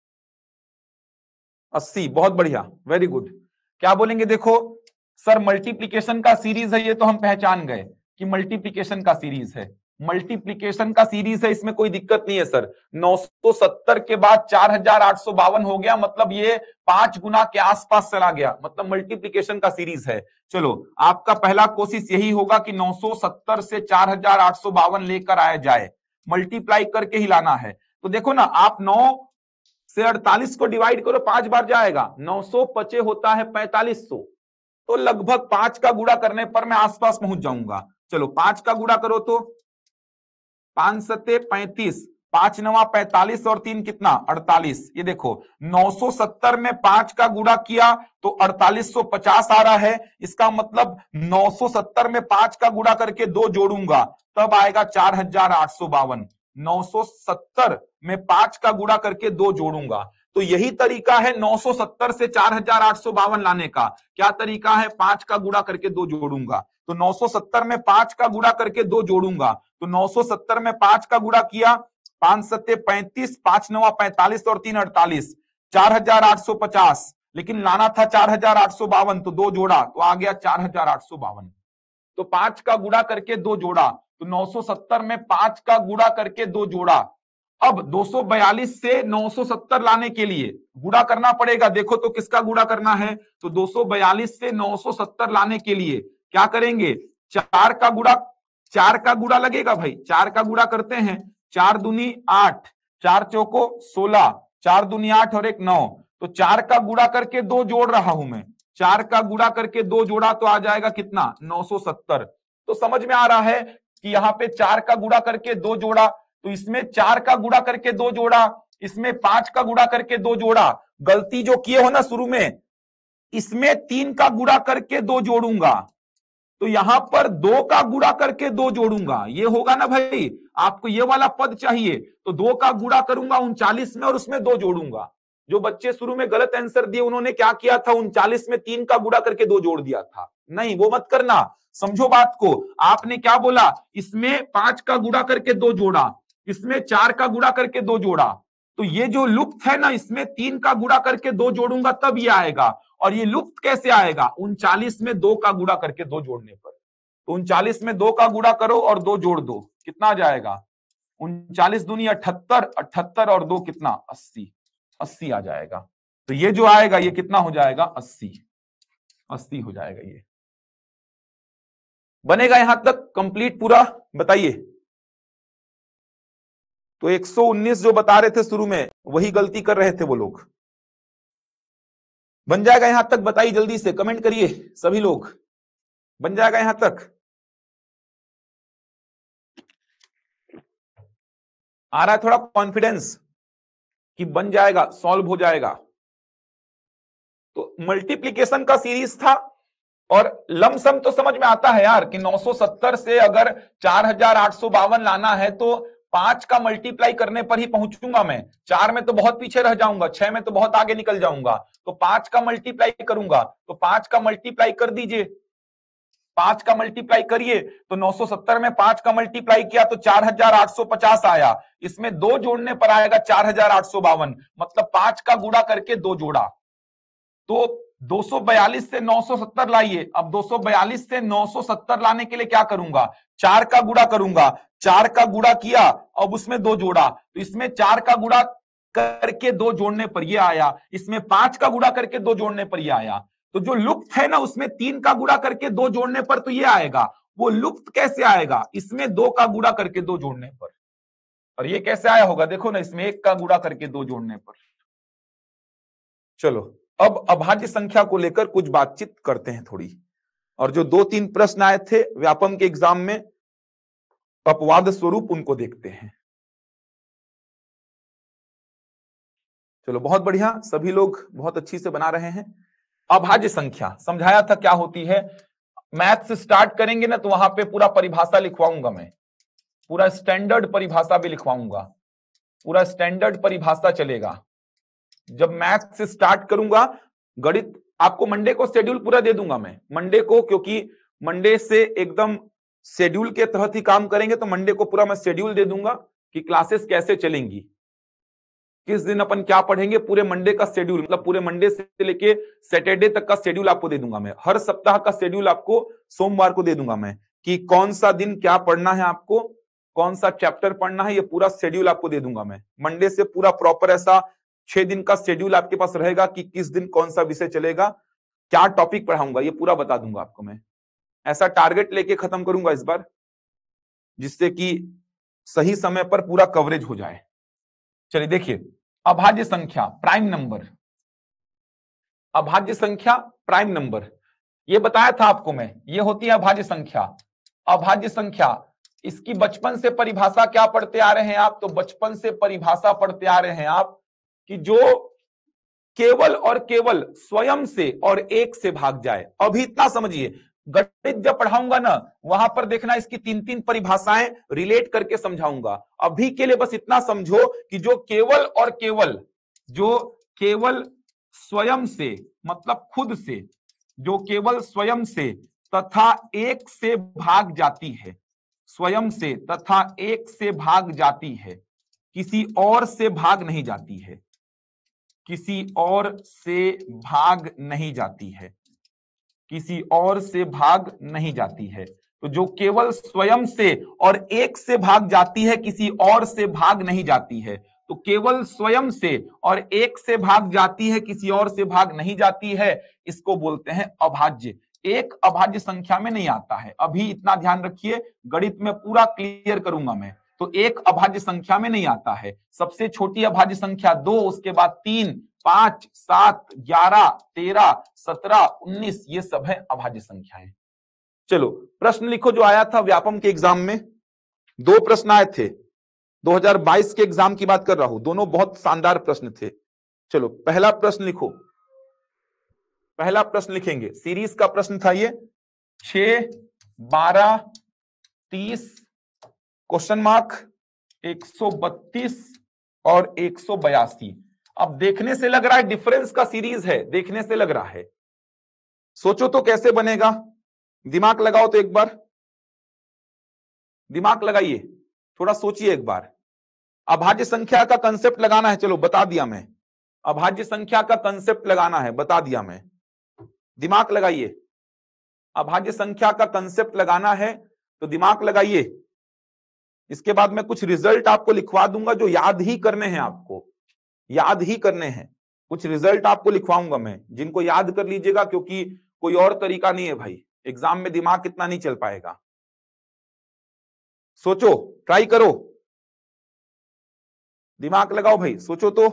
80 बहुत बढ़िया, वेरी गुड। क्या बोलेंगे? देखो सर, मल्टीप्लीकेशन का सीरीज है, ये तो हम पहचान गए कि मल्टीप्लीकेशन का सीरीज है, मल्टीप्लीकेशन का सीरीज है, इसमें कोई दिक्कत नहीं है सर। 970 के बाद 4852 हो गया, मतलब ये 5 गुना के आसपास चला गया, मतलब मल्टीप्लीकेशन का सीरीज है। चलो, आपका पहला कोशिश यही होगा कि 970 से 4852 लेकर आया जाए, मल्टीप्लाई करके ही लाना है। तो देखो ना, आप 9 से 48 को डिवाइड करो, 5 बार जाएगा, 900 पचे होता है 4500, तो लगभग 5 का गुणा करने पर मैं आसपास पहुंच जाऊंगा। चलो 5 का गुणा करो तो 5 सत्ते 35, 5 नवा 45 और 3 कितना 48। ये देखो 970 में 5 का गुणा किया तो 4850 आ रहा है, इसका मतलब 970 में 5 का गुणा करके 2 जोड़ूंगा तब आएगा 4852। 970 में 5 का गुणा करके 2 जोड़ूंगा, तो यही तरीका है 970 से 4852 लाने का। क्या तरीका है? 5 का गुणा करके 2 जोड़ूंगा, तो 970 में 5 का गुणा करके 2 जोड़ूंगा, तो 970 में 5 का गुणा किया, 5 सत्ते 35, 5 नवा 45 और 3 48, 4850, लेकिन लाना था 4852, तो 2 जोड़ा तो आ गया 4852। तो 5 का गुणा करके 2 जोड़ा, तो 970 में 5 का गुणा करके 2 जोड़ा। अब 242 से 970 लाने के लिए गुणा करना पड़ेगा। देखो तो किसका गुणा करना है? तो 242 से 970 लाने के लिए क्या करेंगे? 4 का गुणा, 4 का गुणा लगेगा भाई, 4 का गुणा करते हैं, 4 दूनी 8, 4 चौको 16, 4 दूनी 8 और 1 9, तो 4 का गुणा करके 2 जोड़ रहा हूं मैं, 4 का गुणा करके 2 जोड़ा तो आ जाएगा कितना 970। तो समझ में आ रहा है कि यहाँ पे 4 का गुणा करके 2 जोड़ा, तो इसमें 4 का गुणा करके 2 जोड़ा, इसमें 5 का गुणा करके 2 जोड़ा। गलती जो किए हो ना शुरू में, इसमें 3 का गुणा करके 2 जोड़ूंगा, तो यहां पर 2 का गुणा करके 2 जोड़ूंगा, ये होगा ना भाई। आपको ये वाला पद चाहिए तो 2 का गुणा करूंगा 39 में और उसमें 2 जोड़ूंगा। जो बच्चे शुरू में गलत आंसर दिए उन्होंने क्या किया था, 39 में 3 का गुणा करके 2 जोड़ दिया था। नहीं, वो मत करना, समझो बात को। आपने क्या बोला? इसमें 5 का गुणा करके 2 जोड़ा, इसमें 4 का गुणा करके 2 जोड़ा, तो ये जो लुप्त है ना, इसमें 3 का गुणा करके 2 जोड़ूंगा तब ये आएगा। और ये लुप्त कैसे आएगा? 39 में 2 का गुणा करके 2 जोड़ने पर। तो 39 में 2 का गुणा करो और 2 जोड़ दो, कितना आ जाएगा? 39 दूनी 78, 78 और 2 कितना 80, 80 आ जाएगा। तो ये जो आएगा ये कितना हो जाएगा? 80, 80 हो जाएगा। ये बनेगा यहां तक कंप्लीट पूरा? बताइए। तो 119 जो बता रहे थे शुरू में, वही गलती कर रहे थे वो लोग। बन जाएगा यहां तक? बताइए जल्दी से, कमेंट करिए सभी लोग, बन जाएगा यहां तक? आ रहा है थोड़ा कॉन्फिडेंस कि बन जाएगा, सॉल्व हो जाएगा? तो मल्टीप्लीकेशन का सीरीज था, और लमसम तो समझ में आता है यार कि 970 से अगर 4852 लाना है तो 5 का मल्टीप्लाई करने पर ही पहुंचूंगा मैं। 4 में तो बहुत पीछे रह जाऊंगा, 6 में तो बहुत आगे निकल जाऊंगा, तो 5 का मल्टीप्लाई करूंगा। तो 5 का मल्टीप्लाई कर दीजिए, 5 का मल्टीप्लाई करिए, तो 970 में 5 का मल्टीप्लाई किया तो 4850 आया, इसमें 2 जोड़ने पर आएगा 4852, मतलब 5 का गुणा करके 2 जोड़ा। तो 242 से 970 लाइए। अब 242 से 970 लाने के लिए क्या करूंगा? 4 का गुणा करूंगा, 4 का गुणा किया, अब उसमें 2 जोड़ा, तो इसमें 4 का गुणा करके 2 जोड़ने पर यह आया, इसमें 5 का गुणा करके 2 जोड़ने पर यह आया। तो जो लुप्त है ना, उसमें 3 का गुणा करके 2 जोड़ने पर तो ये आएगा। वो लुप्त कैसे आएगा? इसमें 2 का गुणा करके 2 जोड़ने पर। और ये कैसे आया होगा? देखो ना, इसमें 1 का गुणा करके 2 जोड़ने पर। चलो अब अभाज्य संख्या को लेकर कुछ बातचीत करते हैं थोड़ी। और जो 2-3 प्रश्न आए थे व्यापम के एग्जाम में अपवाद स्वरूप, उनको देखते हैं। चलो बहुत बढ़िया, सभी लोग बहुत अच्छी से बना रहे हैं। अभाज्य संख्या समझाया था क्या होती है। मैथ से स्टार्ट करेंगे ना तो वहां पे पूरा परिभाषा लिखवाऊंगा मैं, पूरा स्टैंडर्ड परिभाषा भी लिखवाऊंगा, पूरा स्टैंडर्ड परिभाषा चलेगा। जब मैथ से स्टार्ट करूंगा, गणित आपको मंडे को शेड्यूल पूरा दे दूंगा मैं मंडे को, क्योंकि मंडे से एकदम शेड्यूल के तहत ही काम करेंगे, तो मंडे को पूरा मैं शेड्यूल दे दूंगा कि क्लासेस कैसे चलेंगी, किस दिन अपन क्या पढ़ेंगे, पूरे मंडे का शेड्यूल, मतलब पूरे मंडे से लेके सैटरडे तक का शेड्यूल आपको दे दूंगा मैं। हर सप्ताह का शेड्यूल आपको सोमवार को दे दूंगा मैं, कि कौन सा दिन क्या पढ़ना है आपको, कौन सा चैप्टर पढ़ना है, ये पूरा शेड्यूल आपको दे दूंगा मैं। मंडे से पूरा प्रॉपर ऐसा 6 दिन का शेड्यूल आपके पास रहेगा कि किस दिन कौन सा विषय चलेगा, क्या टॉपिक पढ़ाऊंगा, ये पूरा बता दूंगा आपको मैं। ऐसा टारगेट लेके खत्म करूंगा इस बार, जिससे कि सही समय पर पूरा कवरेज हो जाए। चलिए देखिए, अभाज्य संख्या प्राइम नंबर, अभाज्य संख्या प्राइम नंबर, ये बताया था आपको मैं, ये होती है अभाज्य संख्या। अभाज्य संख्या, इसकी बचपन से परिभाषा क्या पढ़ते आ रहे हैं आप, तो बचपन से परिभाषा पढ़ते आ रहे हैं आप कि जो केवल और केवल स्वयं से और एक से भाग जाए। अभी इतना समझिए, गणित जब पढ़ाऊंगा ना वहां पर देखना इसकी 3-3 परिभाषाएं रिलेट करके समझाऊंगा। अभी के लिए बस इतना समझो कि जो केवल और केवल, जो केवल स्वयं से मतलब खुद से, जो केवल स्वयं से तथा एक से भाग जाती है, स्वयं से तथा एक से भाग जाती है, किसी और से भाग नहीं जाती है, किसी और से भाग नहीं जाती है, किसी और से भाग नहीं जाती है। तो जो केवल स्वयं से और एक से भाग जाती है, किसी और से भाग नहीं जाती है, तो केवल स्वयं से और एक से भाग जाती है, किसी और से भाग नहीं जाती है, इसको बोलते हैं अभाज्य। एक अभाज्य संख्या में नहीं आता है, अभी इतना ध्यान रखिए, गणित में पूरा क्लियर करूंगा मैं। तो एक अभाज्य संख्या में नहीं आता है, सबसे छोटी अभाज्य संख्या 2, उसके बाद 3, 5, 7, 11, 13, 17, 19, ये सब है अभाज्य संख्याएं। चलो प्रश्न लिखो जो आया था व्यापम के एग्जाम में। 2 प्रश्न आए थे, 2022 के एग्जाम की बात कर रहा हूं, दोनों बहुत शानदार प्रश्न थे। चलो पहला प्रश्न लिखो, पहला प्रश्न लिखेंगे, सीरीज का प्रश्न था ये, 6, 12, 30, क्वेश्चन मार्क 132 और 182। अब देखने से लग रहा है डिफरेंस का सीरीज है, देखने से लग रहा है, सोचो तो कैसे बनेगा, दिमाग लगाओ तो एक बार, दिमाग लगाइए, थोड़ा सोचिए एक बार। अभाज्य संख्या का कंसेप्ट लगाना है, चलो बता दिया मैं, अभाज्य संख्या का कंसेप्ट लगाना है, बता दिया मैं, दिमाग लगाइए। अभाज्य संख्या का कंसेप्ट लगाना है तो दिमाग लगाइए। इसके बाद मैं कुछ रिजल्ट आपको लिखवा दूंगा जो याद ही करने हैं, आपको याद ही करने हैं, कुछ रिजल्ट आपको लिखवाऊंगा मैं, जिनको याद कर लीजिएगा, क्योंकि कोई और तरीका नहीं है भाई, एग्जाम में दिमाग कितना नहीं चल पाएगा। सोचो, ट्राई करो, दिमाग लगाओ भाई, सोचो तो।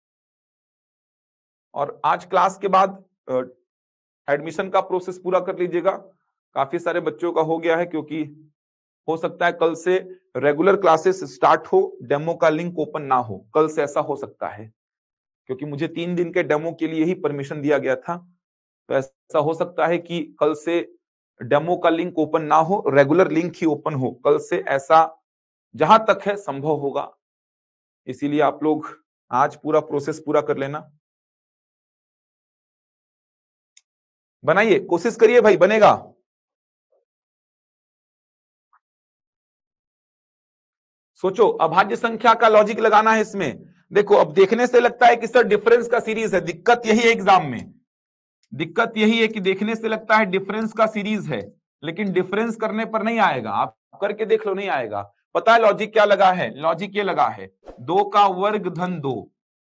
और आज क्लास के बाद एडमिशन का प्रोसेस पूरा कर लीजिएगा, काफी सारे बच्चों का हो गया है, क्योंकि हो सकता है कल से रेगुलर क्लासेस स्टार्ट हो, डेमो का लिंक ओपन ना हो, कल से ऐसा हो सकता है, क्योंकि मुझे 3 दिन के डेमो के लिए ही परमिशन दिया गया था। तो ऐसा हो सकता है कि कल से डेमो का लिंक ओपन ना हो, रेगुलर लिंक ही ओपन हो कल से, ऐसा जहां तक है संभव होगा। इसीलिए आप लोग आज पूरा प्रोसेस पूरा कर लेना, बनाइए, कोशिश करिए भाई, बनेगा। सोचो, अभाज्य संख्या का लॉजिक लगाना है इसमें। देखो अब देखने से लगता है कि सर डिफरेंस का सीरीज है, दिक्कत यही है एग्जाम में, दिक्कत यही है कि देखने से लगता है डिफरेंस का सीरीज है, लेकिन डिफरेंस करने पर नहीं आएगा, आप करके देख लो, नहीं आएगा। पता है लॉजिक क्या लगा है, लॉजिक ये लगा है, 2 का वर्ग धन 2,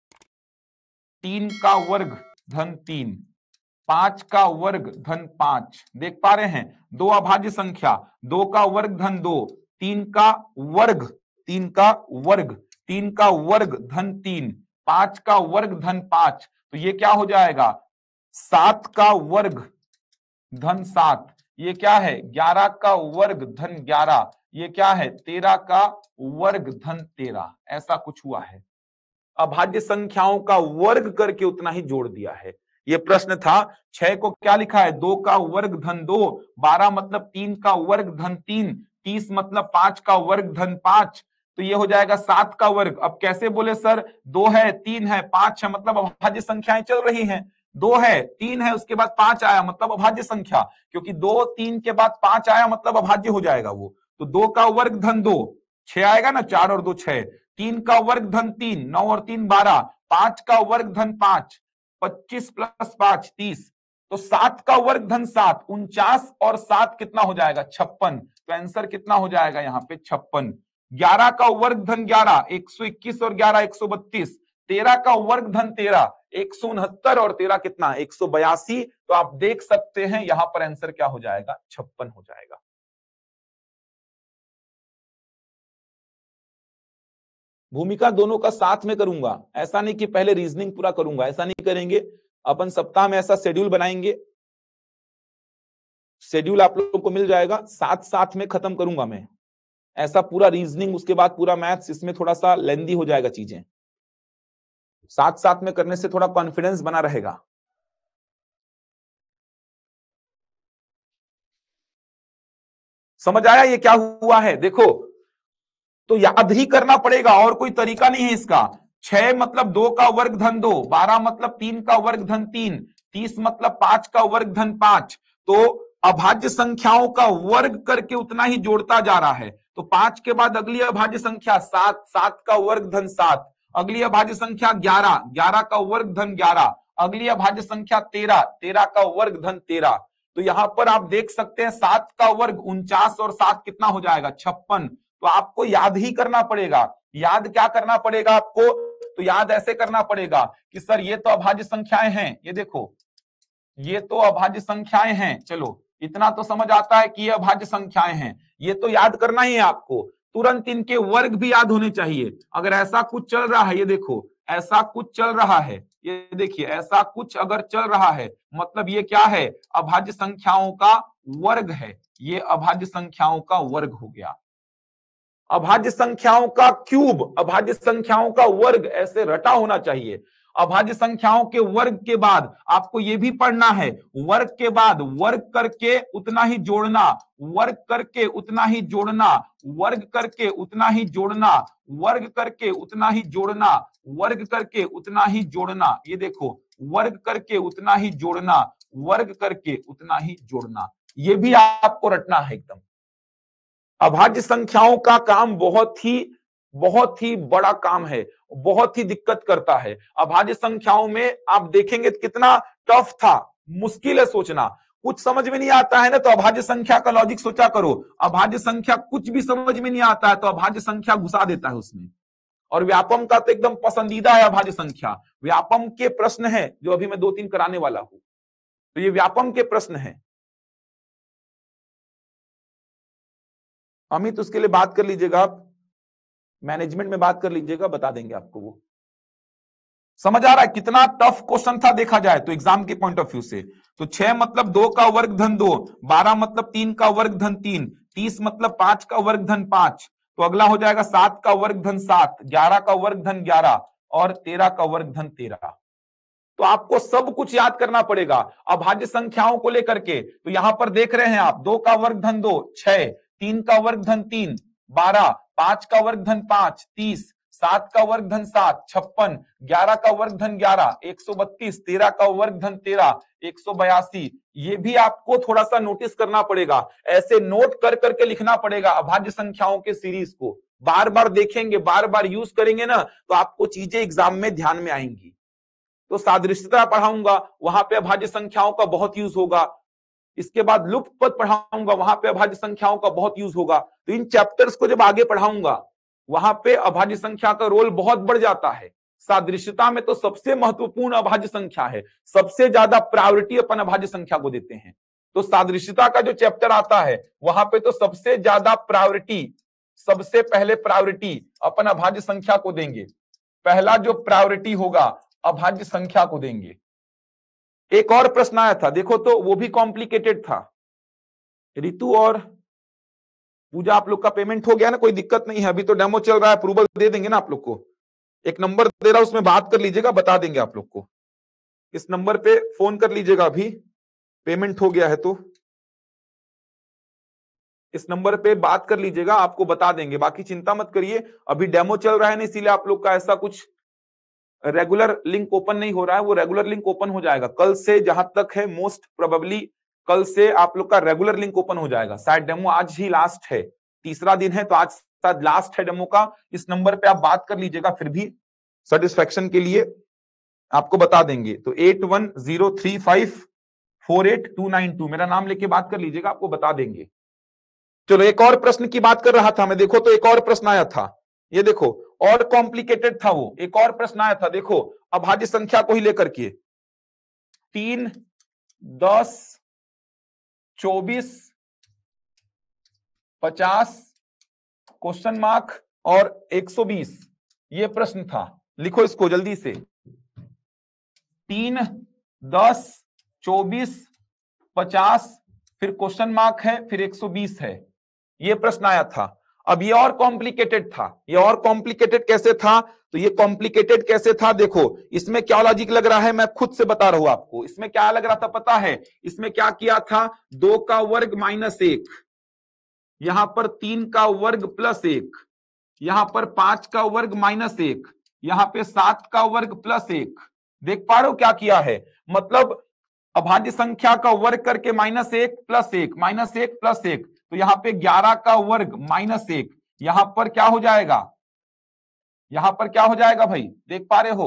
3 का वर्ग धन 3, 5 का वर्ग धन 5, देख पा रहे हैं, 2 अभाज्य संख्या, 2 का वर्ग धन 2, 3 का वर्ग, 3 का वर्ग, 3 का वर्ग धन 3, 5 का वर्ग धन 5, तो ये क्या हो जाएगा, 7 का वर्ग धन 7, ये क्या है 11 का वर्ग धन 11, ये क्या है 13 का वर्ग धन 13, ऐसा कुछ हुआ है। अभाज्य संख्याओं का वर्ग करके उतना ही जोड़ दिया है। ये प्रश्न था। 6 को क्या लिखा है 2 का वर्ग धन 2, 12 मतलब 3 का वर्ग धन 3, 30 मतलब 5 का वर्ग धन 5, तो ये हो जाएगा 7 का वर्ग। अब कैसे बोले सर 2 है 3 है 5 है, मतलब अभाज्य संख्याएं चल रही हैं। 2 है 3 है उसके बाद 5 आया मतलब अभाज्य संख्या, क्योंकि 2 3 के बाद 5 आया मतलब अभाज्य हो जाएगा वो। तो 2 का वर्ग धन 2 6 आएगा ना, 4 और 2 6, 3 का वर्ग धन 3, 9 और 3 12, 5 का वर्ग धन 5, 25 प्लस 5 30, तो 7 का वर्ग धन 7, 49 और 7 कितना हो जाएगा 56, तो आंसर कितना हो जाएगा यहाँ पे 56। 11 का वर्ग धन 11, 121 और 11 132, 13 का वर्ग धन 13, 169 और 13 कितना 182, तो आप देख सकते हैं यहां पर आंसर क्या हो जाएगा 56 हो जाएगा। भूमिका दोनों का साथ में करूंगा, ऐसा नहीं कि पहले रीजनिंग पूरा करूंगा, ऐसा नहीं करेंगे। अपन सप्ताह में ऐसा शेड्यूल बनाएंगे, शेड्यूल आप लोगों को मिल जाएगा, साथ साथ में खत्म करूंगा मैं। ऐसा पूरा रीजनिंग उसके बाद पूरा मैथ्स, इसमें थोड़ा सा लेंदी हो जाएगा चीजें, साथ साथ में करने से थोड़ा कॉन्फिडेंस बना रहेगा। समझ आया ये क्या हुआ है? देखो तो याद ही करना पड़ेगा, और कोई तरीका नहीं है इसका। 6 मतलब 2 का वर्ग धन 2, 12 मतलब 3 का वर्ग धन 3, 30 मतलब 5 का वर्ग धन 5, तो अभाज्य संख्याओं का वर्ग करके उतना ही जोड़ता जा रहा है। तो 5 के बाद अगली अभाज्य संख्या 7, 7 का वर्ग धन 7, अगली अभाज्य संख्या 11, 11 का वर्ग धन 11, अगली अभाज्य संख्या 13, 13 का वर्ग धन 13। तो यहां पर आप देख सकते हैं 7 का वर्ग 49 और 7 कितना हो जाएगा 56। तो आपको याद ही करना पड़ेगा। याद क्या करना पड़ेगा आपको? तो याद ऐसे करना पड़ेगा कि सर ये तो अभाज्य संख्याएं हैं, ये देखो ये तो अभाज्य संख्याएं हैं, चलो इतना तो समझ आता है कि ये अभाज्य संख्याएं हैं, ये तो याद करना ही है आपको। तुरंत इनके वर्ग भी याद होने चाहिए। अगर ऐसा कुछ चल रहा है, ये देखो ऐसा कुछ चल रहा है, ये देखिए ऐसा कुछ अगर चल रहा है, मतलब ये क्या है अभाज्य संख्याओं का वर्ग है, ये अभाज्य संख्याओं का वर्ग हो गया। अभाज्य संख्याओं का क्यूब, अभाज्य संख्याओं का वर्ग, ऐसे रटा होना चाहिए। अभाज्य संख्याओं के वर्ग के बाद आपको यह भी पढ़ना है, वर्ग के बाद वर्ग करके उतना ही जोड़ना, वर्ग करके उतना ही जोड़ना, वर्ग करके उतना ही जोड़ना, वर्ग करके उतना ही जोड़ना, वर्ग करके उतना ही जोड़ना, ये देखो वर्ग करके उतना ही जोड़ना, वर्ग करके उतना ही जोड़ना, ये भी आपको रटना है एकदम। अभाज्य संख्याओं का काम बहुत ही बड़ा काम है, बहुत ही दिक्कत करता है। अभाज्य संख्याओं में आप देखेंगे कितना टफ था, मुश्किल है सोचना। कुछ समझ में नहीं आता है ना, तो अभाज्य संख्या का लॉजिक सोचा करो। अभाज्य संख्या कुछ भी समझ में नहीं आता है तो अभाज्य संख्या घुसा देता है उसमें। और व्यापम का तो एकदम पसंदीदा है अभाज्य संख्या। व्यापम के प्रश्न है जो अभी मैं 2-3 कराने वाला हूं, तो ये व्यापम के प्रश्न है। अमित उसके लिए बात कर लीजिएगा, आप मैनेजमेंट में बात कर लीजिएगा, बता देंगे आपको वो। समझ आ रहा है कितना टफ क्वेश्चन था देखा जाए तो एग्जाम के पॉइंट ऑफ व्यू से। तो 6 मतलब 2 का वर्ग धन 2, 12 मतलब 3 का वर्ग धन 3, 30 मतलब 5 का वर्ग धन 5, तो अगला हो जाएगा 7 का वर्ग धन 7, 11 का वर्ग धन 11 और 13 का वर्ग धन 13। तो आपको सब कुछ याद करना पड़ेगा अभाज्य संख्याओं को लेकर के। तो यहां पर देख रहे हैं आप 2 का वर्ग धन 2 6, 3 का वर्ग धन 3 12, 5 का वर्ग धन 5 30, 7 का वर्ग धन 7 56, 11 का वर्ग धन 11 132, 13 का वर्ग धन 13 182। ये भी आपको थोड़ा सा नोटिस करना पड़ेगा, ऐसे नोट कर करके लिखना पड़ेगा अभाज्य संख्याओं के सीरीज को। बार बार देखेंगे, बार बार यूज करेंगे ना, तो आपको चीजें एग्जाम में ध्यान में आएंगी। तो सादृश्यता पढ़ाऊंगा, वहां पे अभाज्य संख्याओं का बहुत यूज होगा। इसके बाद लुप्त पद पढ़ाऊंगा, वहां पे अभाज्य संख्याओं का बहुत यूज होगा। तो इन चैप्टर्स को जब आगे पढ़ाऊंगा, वहां पे अभाज्य संख्या का रोल बहुत बढ़ जाता है। सादृश्यता में तो सबसे महत्वपूर्ण अभाज्य संख्या है, सबसे ज्यादा प्रायोरिटी अपन अभाज्य संख्या को देते हैं। तो सादृश्यता का जो चैप्टर आता है, वहां पे तो सबसे ज्यादा प्रायोरिटी, सबसे पहले प्रायोरिटी अपन अभाज्य संख्या को देंगे। पहला जो प्रायोरिटी होगा अभाज्य संख्या को देंगे। एक और प्रश्न आया था देखो, तो वो भी कॉम्प्लिकेटेड था। रितु और पूजा, आप लोग का पेमेंट हो गया ना, कोई दिक्कत नहीं है, अभी तो डेमो चल रहा है, अप्रूवल दे देंगे ना आप लोग को। एक नंबर दे रहा हूं, उसमें बात कर लीजिएगा, बता देंगे आप लोग को। इस नंबर पे फोन कर लीजिएगा, अभी पेमेंट हो गया है तो इस नंबर पे बात कर लीजिएगा, आपको बता देंगे। बाकी चिंता मत करिए, अभी डेमो चल रहा है ना, इसीलिए आप लोग का ऐसा कुछ रेगुलर लिंक ओपन नहीं हो रहा है, वो रेगुलर लिंक ओपन हो जाएगा कल से, जहां तक है मोस्ट प्रोबेबली कल से आप लोग का रेगुलर लिंक ओपन हो जाएगा। शायद डेमो आज ही लास्ट है, तीसरा दिन है, तो आज शायद लास्ट है डेमो का। इस नंबर पे आप बात कर लीजिएगा, फिर भी सेटिस्फेक्शन के लिए आपको बता देंगे। तो 8103548292 मेरा नाम लेके बात कर लीजिएगा, आपको बता देंगे। चलो एक और प्रश्न की बात कर रहा था मैं, देखो तो एक और प्रश्न आया था, ये देखो और कॉम्प्लिकेटेड था वो, एक और प्रश्न आया था, देखो अभाज्य संख्या को ही लेकर के 3, 10, 24, 50 क्वेश्चन मार्क और 120, ये प्रश्न था। लिखो इसको जल्दी से, 3, 10, 24, 50 फिर क्वेश्चन मार्क है, फिर 120 है, ये प्रश्न आया था। अब ये और कॉम्प्लिकेटेड था, ये और कॉम्प्लिकेटेड कैसे था, तो ये कॉम्प्लिकेटेड कैसे था, देखो इसमें क्या लॉजिक लग रहा है, मैं खुद से बता रहा हूं आपको। इसमें क्या लग रहा था पता है, इसमें क्या किया था, 2 का वर्ग माइनस 1, यहां पर 3 का वर्ग प्लस 1, यहां पर 5 का वर्ग माइनस 1, यहां पे 7 का वर्ग प्लस 1। देख पा रहे हो क्या किया है, मतलब अभाज्य संख्या का वर्ग करके -1 + 1 -1 + 1, तो यहां पे 11 का वर्ग -1, यहां पर क्या हो जाएगा, यहां पर क्या हो जाएगा भाई, देख पा रहे हो,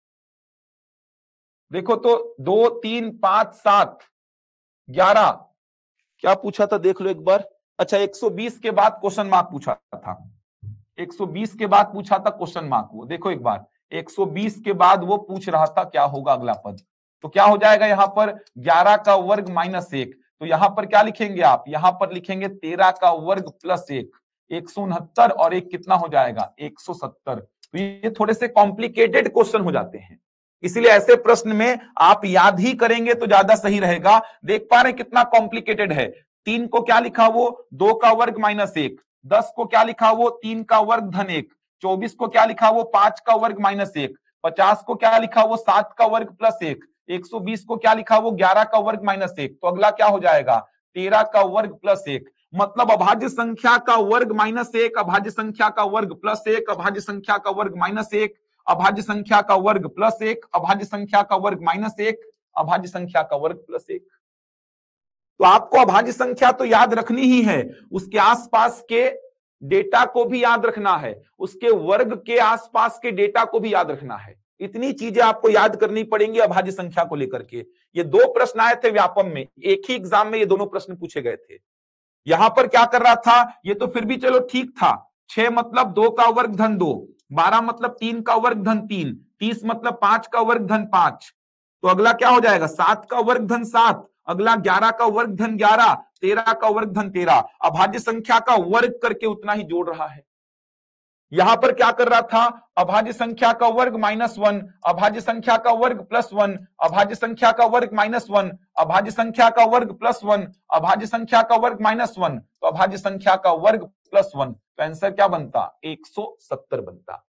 देखो तो 2, 3, 5, 7, 11, क्या पूछा था देख लो एक बार। अच्छा 120 के बाद क्वेश्चन मार्क पूछा था, 120 के बाद पूछा था क्वेश्चन मार्क, वो देखो एक बार 120 के बाद वो पूछ रहा था क्या होगा अगला पद। तो क्या हो जाएगा यहाँ पर 11 का वर्ग -1, तो यहां पर क्या लिखेंगे आप, यहां पर लिखेंगे 13 का वर्ग प्लस 1, 169 और एक कितना हो जाएगा 170। तो ये थोड़े से कॉम्प्लिकेटेड क्वेश्चन हो जाते हैं, इसीलिए ऐसे प्रश्न में आप याद ही करेंगे तो ज्यादा सही रहेगा। देख पा रहे कितना कॉम्प्लिकेटेड है, 3 को क्या लिखा वो 2 का वर्ग -1, 10 को क्या लिखा वो 3 का वर्ग धन 1, 24 को क्या लिखा वो 5 का वर्ग -1, 50 को क्या लिखा वो 7 का वर्ग प्लस 1, 120 को क्या लिखा वो 11 का वर्ग -1, तो अगला क्या हो जाएगा 13 का वर्ग प्लस 1। मतलब अभाज्य संख्या का वर्ग -1, अभाज्य संख्या का वर्ग प्लस 1, अभाज्य संख्या का वर्ग -1, अभाज्य संख्या का वर्ग प्लस 1, अभाज्य संख्या का वर्ग -1, अभाज्य संख्या का वर्ग प्लस 1। तो आपको अभाज्य संख्या तो याद रखनी ही है, उसके आसपास के डेटा को भी याद रखना है, उसके वर्ग के आसपास के डेटा को भी याद रखना है। इतनी चीजें आपको याद करनी पड़ेंगी अभाज्य संख्या को लेकर के। ये 2 प्रश्न आए थे व्यापम में, एक ही एग्जाम में ये दोनों प्रश्न पूछे गए थे। यहां पर क्या कर रहा था, ये तो फिर भी चलो ठीक था, 6 मतलब 2 का वर्ग धन 2, 12 मतलब 3 का वर्ग धन 3, 30 मतलब 5 का वर्ग धन 5, तो अगला क्या हो जाएगा 7 का वर्ग धन 7, अगला 11 का वर्ग धन 11, 13 का वर्ग धन 13। अभाज्य संख्या का वर्ग करके उतना ही जोड़ रहा है। यहां पर क्या कर रहा था, अभाज्य संख्या का वर्ग -1, अभाज्य संख्या का वर्ग +1, अभाज्य संख्या का वर्ग -1, अभाज्य संख्या का वर्ग +1, अभाज्य संख्या का वर्ग -1, तो अभाज्य संख्या का वर्ग +1, तो आंसर क्या बनता 170 बनता।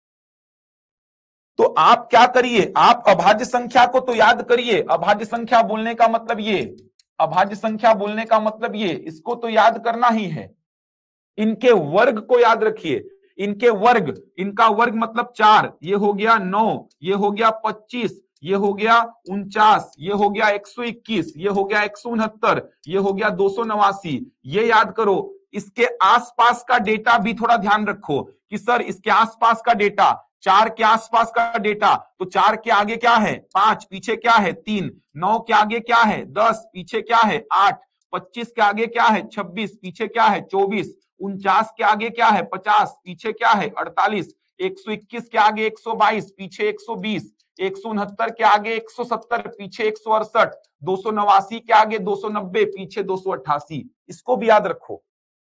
तो आप क्या करिए, आप अभाज्य संख्या को तो याद करिए, अभाज्य संख्या बोलने का मतलब ये, अभाज्य संख्या बोलने का मतलब ये, इसको तो याद करना ही है। इनके वर्ग को याद रखिए, इनके वर्ग, इनका वर्ग मतलब 4, ये हो गया 9, ये हो गया 25, ये हो गया 49, ये हो गया 121, ये हो गया 169, ये हो गया 289, ये याद करो। इसके आसपास का डेटा भी थोड़ा ध्यान रखो कि सर इसके आसपास का डेटा, 4 के आसपास का डेटा, तो 4 के आगे क्या है 5, पीछे क्या है 3, 9 के आगे क्या है 10, पीछे क्या है 8, 25 के आगे क्या है 26, पीछे क्या है 24, 49 के आगे क्या है 50, पीछे क्या है 48, 121 के आगे 122, पीछे 120, 169 के आगे 170, पीछे 168, 289 के आगे 290, पीछे 288। इसको भी याद रखो,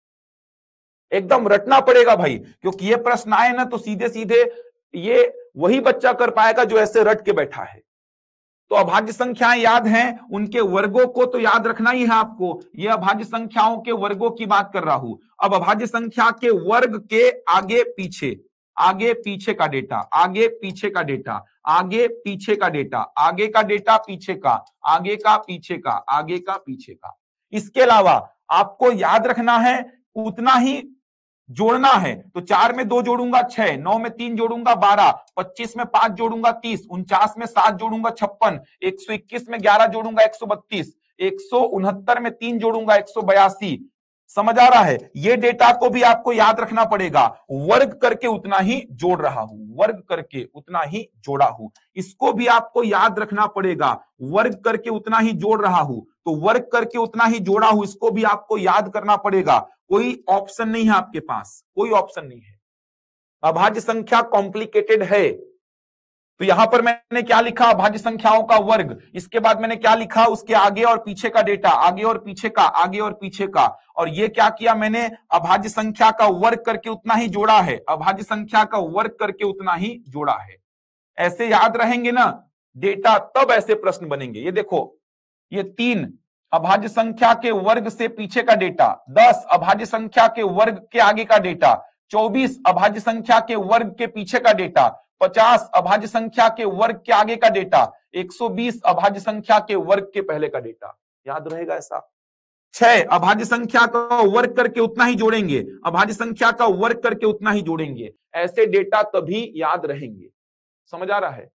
एकदम रटना पड़ेगा भाई, क्योंकि ये प्रश्न आए ना तो सीधे सीधे ये वही बच्चा कर पाएगा जो ऐसे रट के बैठा है। तो अभाज्य संख्याएं याद हैं, उनके वर्गों को तो याद रखना ही है आपको। ये अभाज्य संख्याओं के वर्गों की बात कर रहा हूं। अब अभाज्य संख्या के वर्ग के आगे पीछे का डेटा, आगे पीछे का डेटा, आगे पीछे का डेटा, आगे का डेटा पीछे का, आगे का पीछे का, आगे का पीछे का। इसके अलावा आपको याद रखना है, उतना ही जोड़ना है। तो 4 में 2 जोड़ूंगा 6, 9 में 3 जोड़ूंगा 12, 25 में 5 जोड़ूंगा 30, 49 में 7 जोड़ूंगा 56, 121 में 11 जोड़ूंगा 132, 169 में 3 जोड़ूंगा 182। समझ आ रहा है? ये डेटा को भी आपको याद रखना पड़ेगा। वर्ग करके उतना ही जोड़ रहा हूं, वर्ग करके उतना ही जोड़ा हूं, इसको भी आपको याद रखना पड़ेगा। वर्ग करके उतना ही जोड़ रहा हूं, तो वर्ग करके उतना ही जोड़ा हूं, इसको भी आपको याद करना पड़ेगा। कोई ऑप्शन नहीं है आपके पास, कोई ऑप्शन नहीं है। अभाज्य संख्या कॉम्प्लिकेटेड है, तो यहां पर मैंने क्या लिखा? अभाज्य संख्याओं का वर्ग। इसके बाद मैंने क्या लिखा? उसके आगे और पीछे का डेटा, आगे और पीछे का, आगे और पीछे का। और ये क्या किया मैंने? अभाज्य संख्या का वर्ग करके उतना ही जोड़ा है, अभाज्य संख्या का वर्ग करके उतना ही जोड़ा है। ऐसे याद रहेंगे ना डेटा, तब ऐसे प्रश्न बनेंगे। ये देखो, ये 3 अभाज्य संख्या के वर्ग से पीछे का डेटा, 10 अभाज्य संख्या के वर्ग के आगे का डेटा, 24 अभाज्य संख्या के वर्ग के पीछे का डेटा, 50 अभाज्य संख्या के वर्ग के आगे का डेटा, 120 अभाज्य संख्या के वर्ग के पहले का डेटा। याद रहेगा ऐसा? 6 अभाज्य संख्या का वर्ग करके उतना ही जोड़ेंगे, अभाज्य संख्या का वर्ग करके उतना ही जोड़ेंगे। ऐसे डेटा तभी याद रहेंगे। समझ आ रहा है?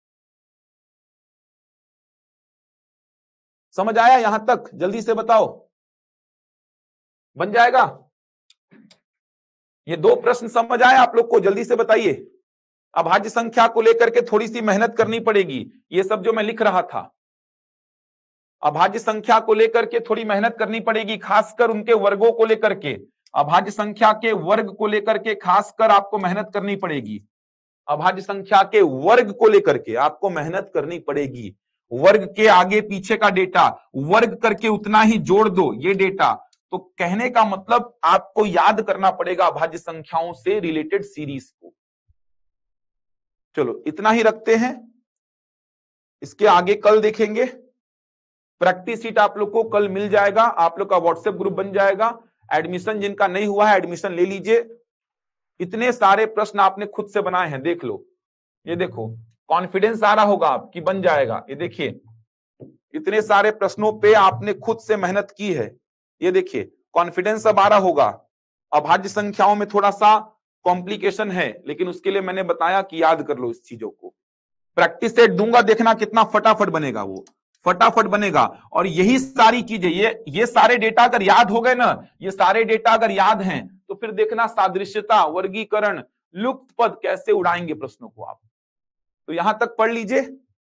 समझ आया यहां तक? जल्दी से बताओ, बन जाएगा? ये 2 प्रश्न समझ आए आप लोग को? जल्दी से बताइए। अभाज्य संख्या को लेकर के थोड़ी सी मेहनत करनी पड़ेगी। ये सब जो मैं लिख रहा था, अभाज्य संख्या को लेकर के थोड़ी मेहनत करनी पड़ेगी, खासकर उनके वर्गों को लेकर के। अभाज्य संख्या के वर्ग को लेकर के खासकर आपको मेहनत करनी पड़ेगी। अभाज्य संख्या के वर्ग को लेकर के आपको मेहनत करनी पड़ेगी। वर्ग के आगे पीछे का डेटा, वर्ग करके उतना ही जोड़ दो ये डेटा। तो कहने का मतलब आपको याद करना पड़ेगा अभाज्य संख्याओं से रिलेटेड सीरीज को। चलो इतना ही रखते हैं, इसके आगे कल देखेंगे। प्रैक्टिस शीट आप लोग को कल मिल जाएगा, आप लोग का व्हाट्सएप ग्रुप बन जाएगा। एडमिशन जिनका नहीं हुआ है एडमिशन ले लीजिए। इतने सारे प्रश्न आपने खुद से बनाए हैं, देख लो। ये देखो, कॉन्फिडेंस आ रहा होगा आपकी, बन जाएगा। ये देखिए, इतने सारे प्रश्नों पे आपने खुद से मेहनत की है। ये देखिए, कॉन्फिडेंस अब आ रहा होगा। अभाज्य संख्याओं में थोड़ा सा कॉम्प्लिकेशन है, लेकिन उसके लिए मैंने बताया कि याद कर लो इस चीजों को। प्रैक्टिस सेट दूंगा, देखना कितना फटाफट बनेगा, वो फटाफट बनेगा। और यही सारी चीजें, ये सारे डेटा अगर याद हो गए ना, ये सारे डेटा अगर याद हैं, तो फिर देखना सादृश्यता, वर्गीकरण, लुप्त पद कैसे उड़ाएंगे प्रश्नों को आप। तो यहां तक पढ़ लीजिए।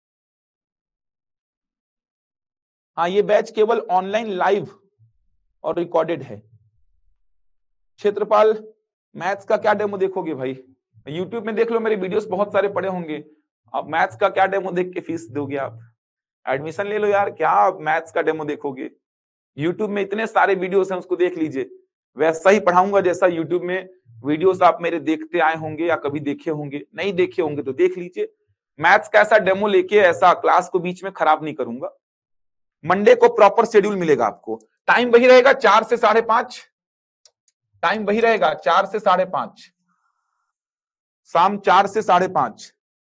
हाँ, ये बैच केवल ऑनलाइन लाइव और रिकॉर्डेड है। क्षेत्रपाल, मैथ्स का क्या डेमो देखोगे भाई? यूट्यूब में देख लो, मेरे वीडियोस बहुत सारे पड़े होंगे। आप मैथ्स का क्या डेमो देख के फीस दोगे? आप एडमिशन ले लो यार, क्या आप मैथ्स का डेमो देखोगे? यूट्यूब में इतने सारे वीडियोस हैं, उसको देख लीजिए। वैसा ही पढ़ाऊंगा जैसा यूट्यूब में वीडियोस आप मेरे देखते आए होंगे या कभी देखे होंगे। नहीं देखे होंगे तो देख लीजिए। मैथ्स का ऐसा डेमो लेके ऐसा क्लास को बीच में खराब नहीं करूंगा। मंडे को प्रॉपर शेड्यूल मिलेगा आपको। टाइम वही रहेगा 4 से 5:30। टाइम वही रहेगा 4 से 5:30, शाम 4 से 5:30।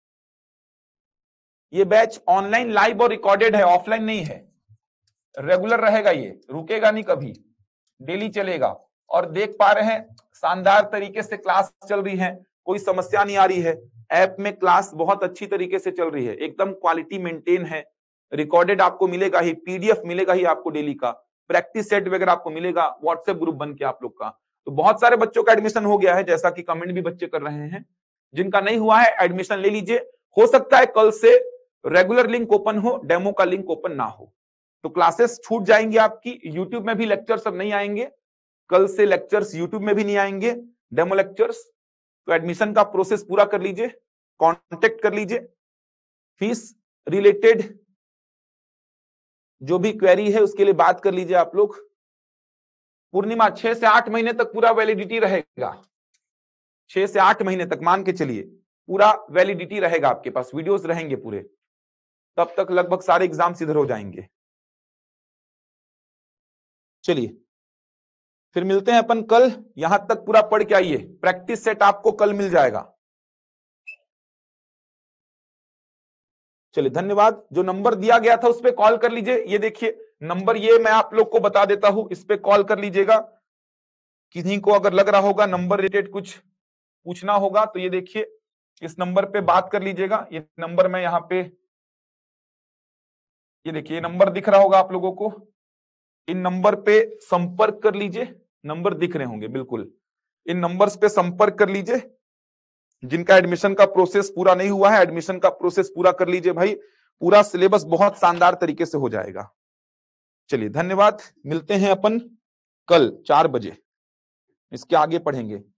ये बैच ऑनलाइन लाइव और रिकॉर्डेड है, ऑफलाइन नहीं है। रेगुलर रहेगा, ये रुकेगा नहीं कभी, डेली चलेगा। और देख पा रहे हैं शानदार तरीके से क्लास चल रही है, कोई समस्या नहीं आ रही है। ऐप में क्लास बहुत अच्छी तरीके से चल रही है, एकदम क्वालिटी मेंटेन है। रिकॉर्डेड आपको मिलेगा ही, पीडीएफ मिलेगा ही आपको डेली का, प्रैक्टिस सेट वगैरह आपको मिलेगा व्हाट्सएप ग्रुप बन के आप लोग का। तो बहुत सारे बच्चों का एडमिशन हो गया है, जैसा कि कमेंट भी बच्चे कर रहे हैं। जिनका नहीं हुआ है एडमिशन ले लीजिए। हो सकता है कल से रेगुलर लिंक ओपन हो, डेमो का लिंक ओपन ना हो, तो क्लासेस छूट जाएंगी आपकी। यूट्यूब में भी लेक्चर सब नहीं आएंगे, कल से लेक्चर्स यूट्यूब में भी नहीं आएंगे, डेमो लेक्चर्स। तो एडमिशन का प्रोसेस पूरा कर लीजिए, कांटेक्ट कर लीजिए। फीस रिलेटेड जो भी क्वेरी है उसके लिए बात कर लीजिए आप लोग। पूर्णिमा 6 से 8 महीने तक पूरा वैलिडिटी रहेगा। 6 से 8 महीने तक मान के चलिए पूरा वैलिडिटी रहेगा आपके पास, वीडियोस रहेंगे पूरे। तब तक लगभग सारे एग्जाम्स इधर हो जाएंगे। चलिए फिर मिलते हैं अपन कल। यहां तक पूरा पढ़ के आइए, प्रैक्टिस सेट आपको कल मिल जाएगा। चलिए धन्यवाद। जो नंबर दिया गया था उस पर कॉल कर लीजिए। ये देखिए नंबर, ये मैं आप लोग को बता देता हूं, इस पे कॉल कर लीजिएगा। किसी को अगर लग रहा होगा नंबर रिलेटेड कुछ पूछना होगा तो ये देखिए इस नंबर पे बात कर लीजिएगा। ये नंबर मैं यहाँ पे, ये देखिए नंबर दिख रहा होगा आप लोगों को, इन नंबर पे संपर्क कर लीजिए। नंबर दिख रहे होंगे बिल्कुल, इन नंबर्स पे संपर्क कर लीजिए। जिनका एडमिशन का प्रोसेस पूरा नहीं हुआ है, एडमिशन का प्रोसेस पूरा कर लीजिए भाई, पूरा सिलेबस बहुत शानदार तरीके से हो जाएगा। चलिए धन्यवाद, मिलते हैं अपन कल 4 बजे, इसके आगे पढ़ेंगे।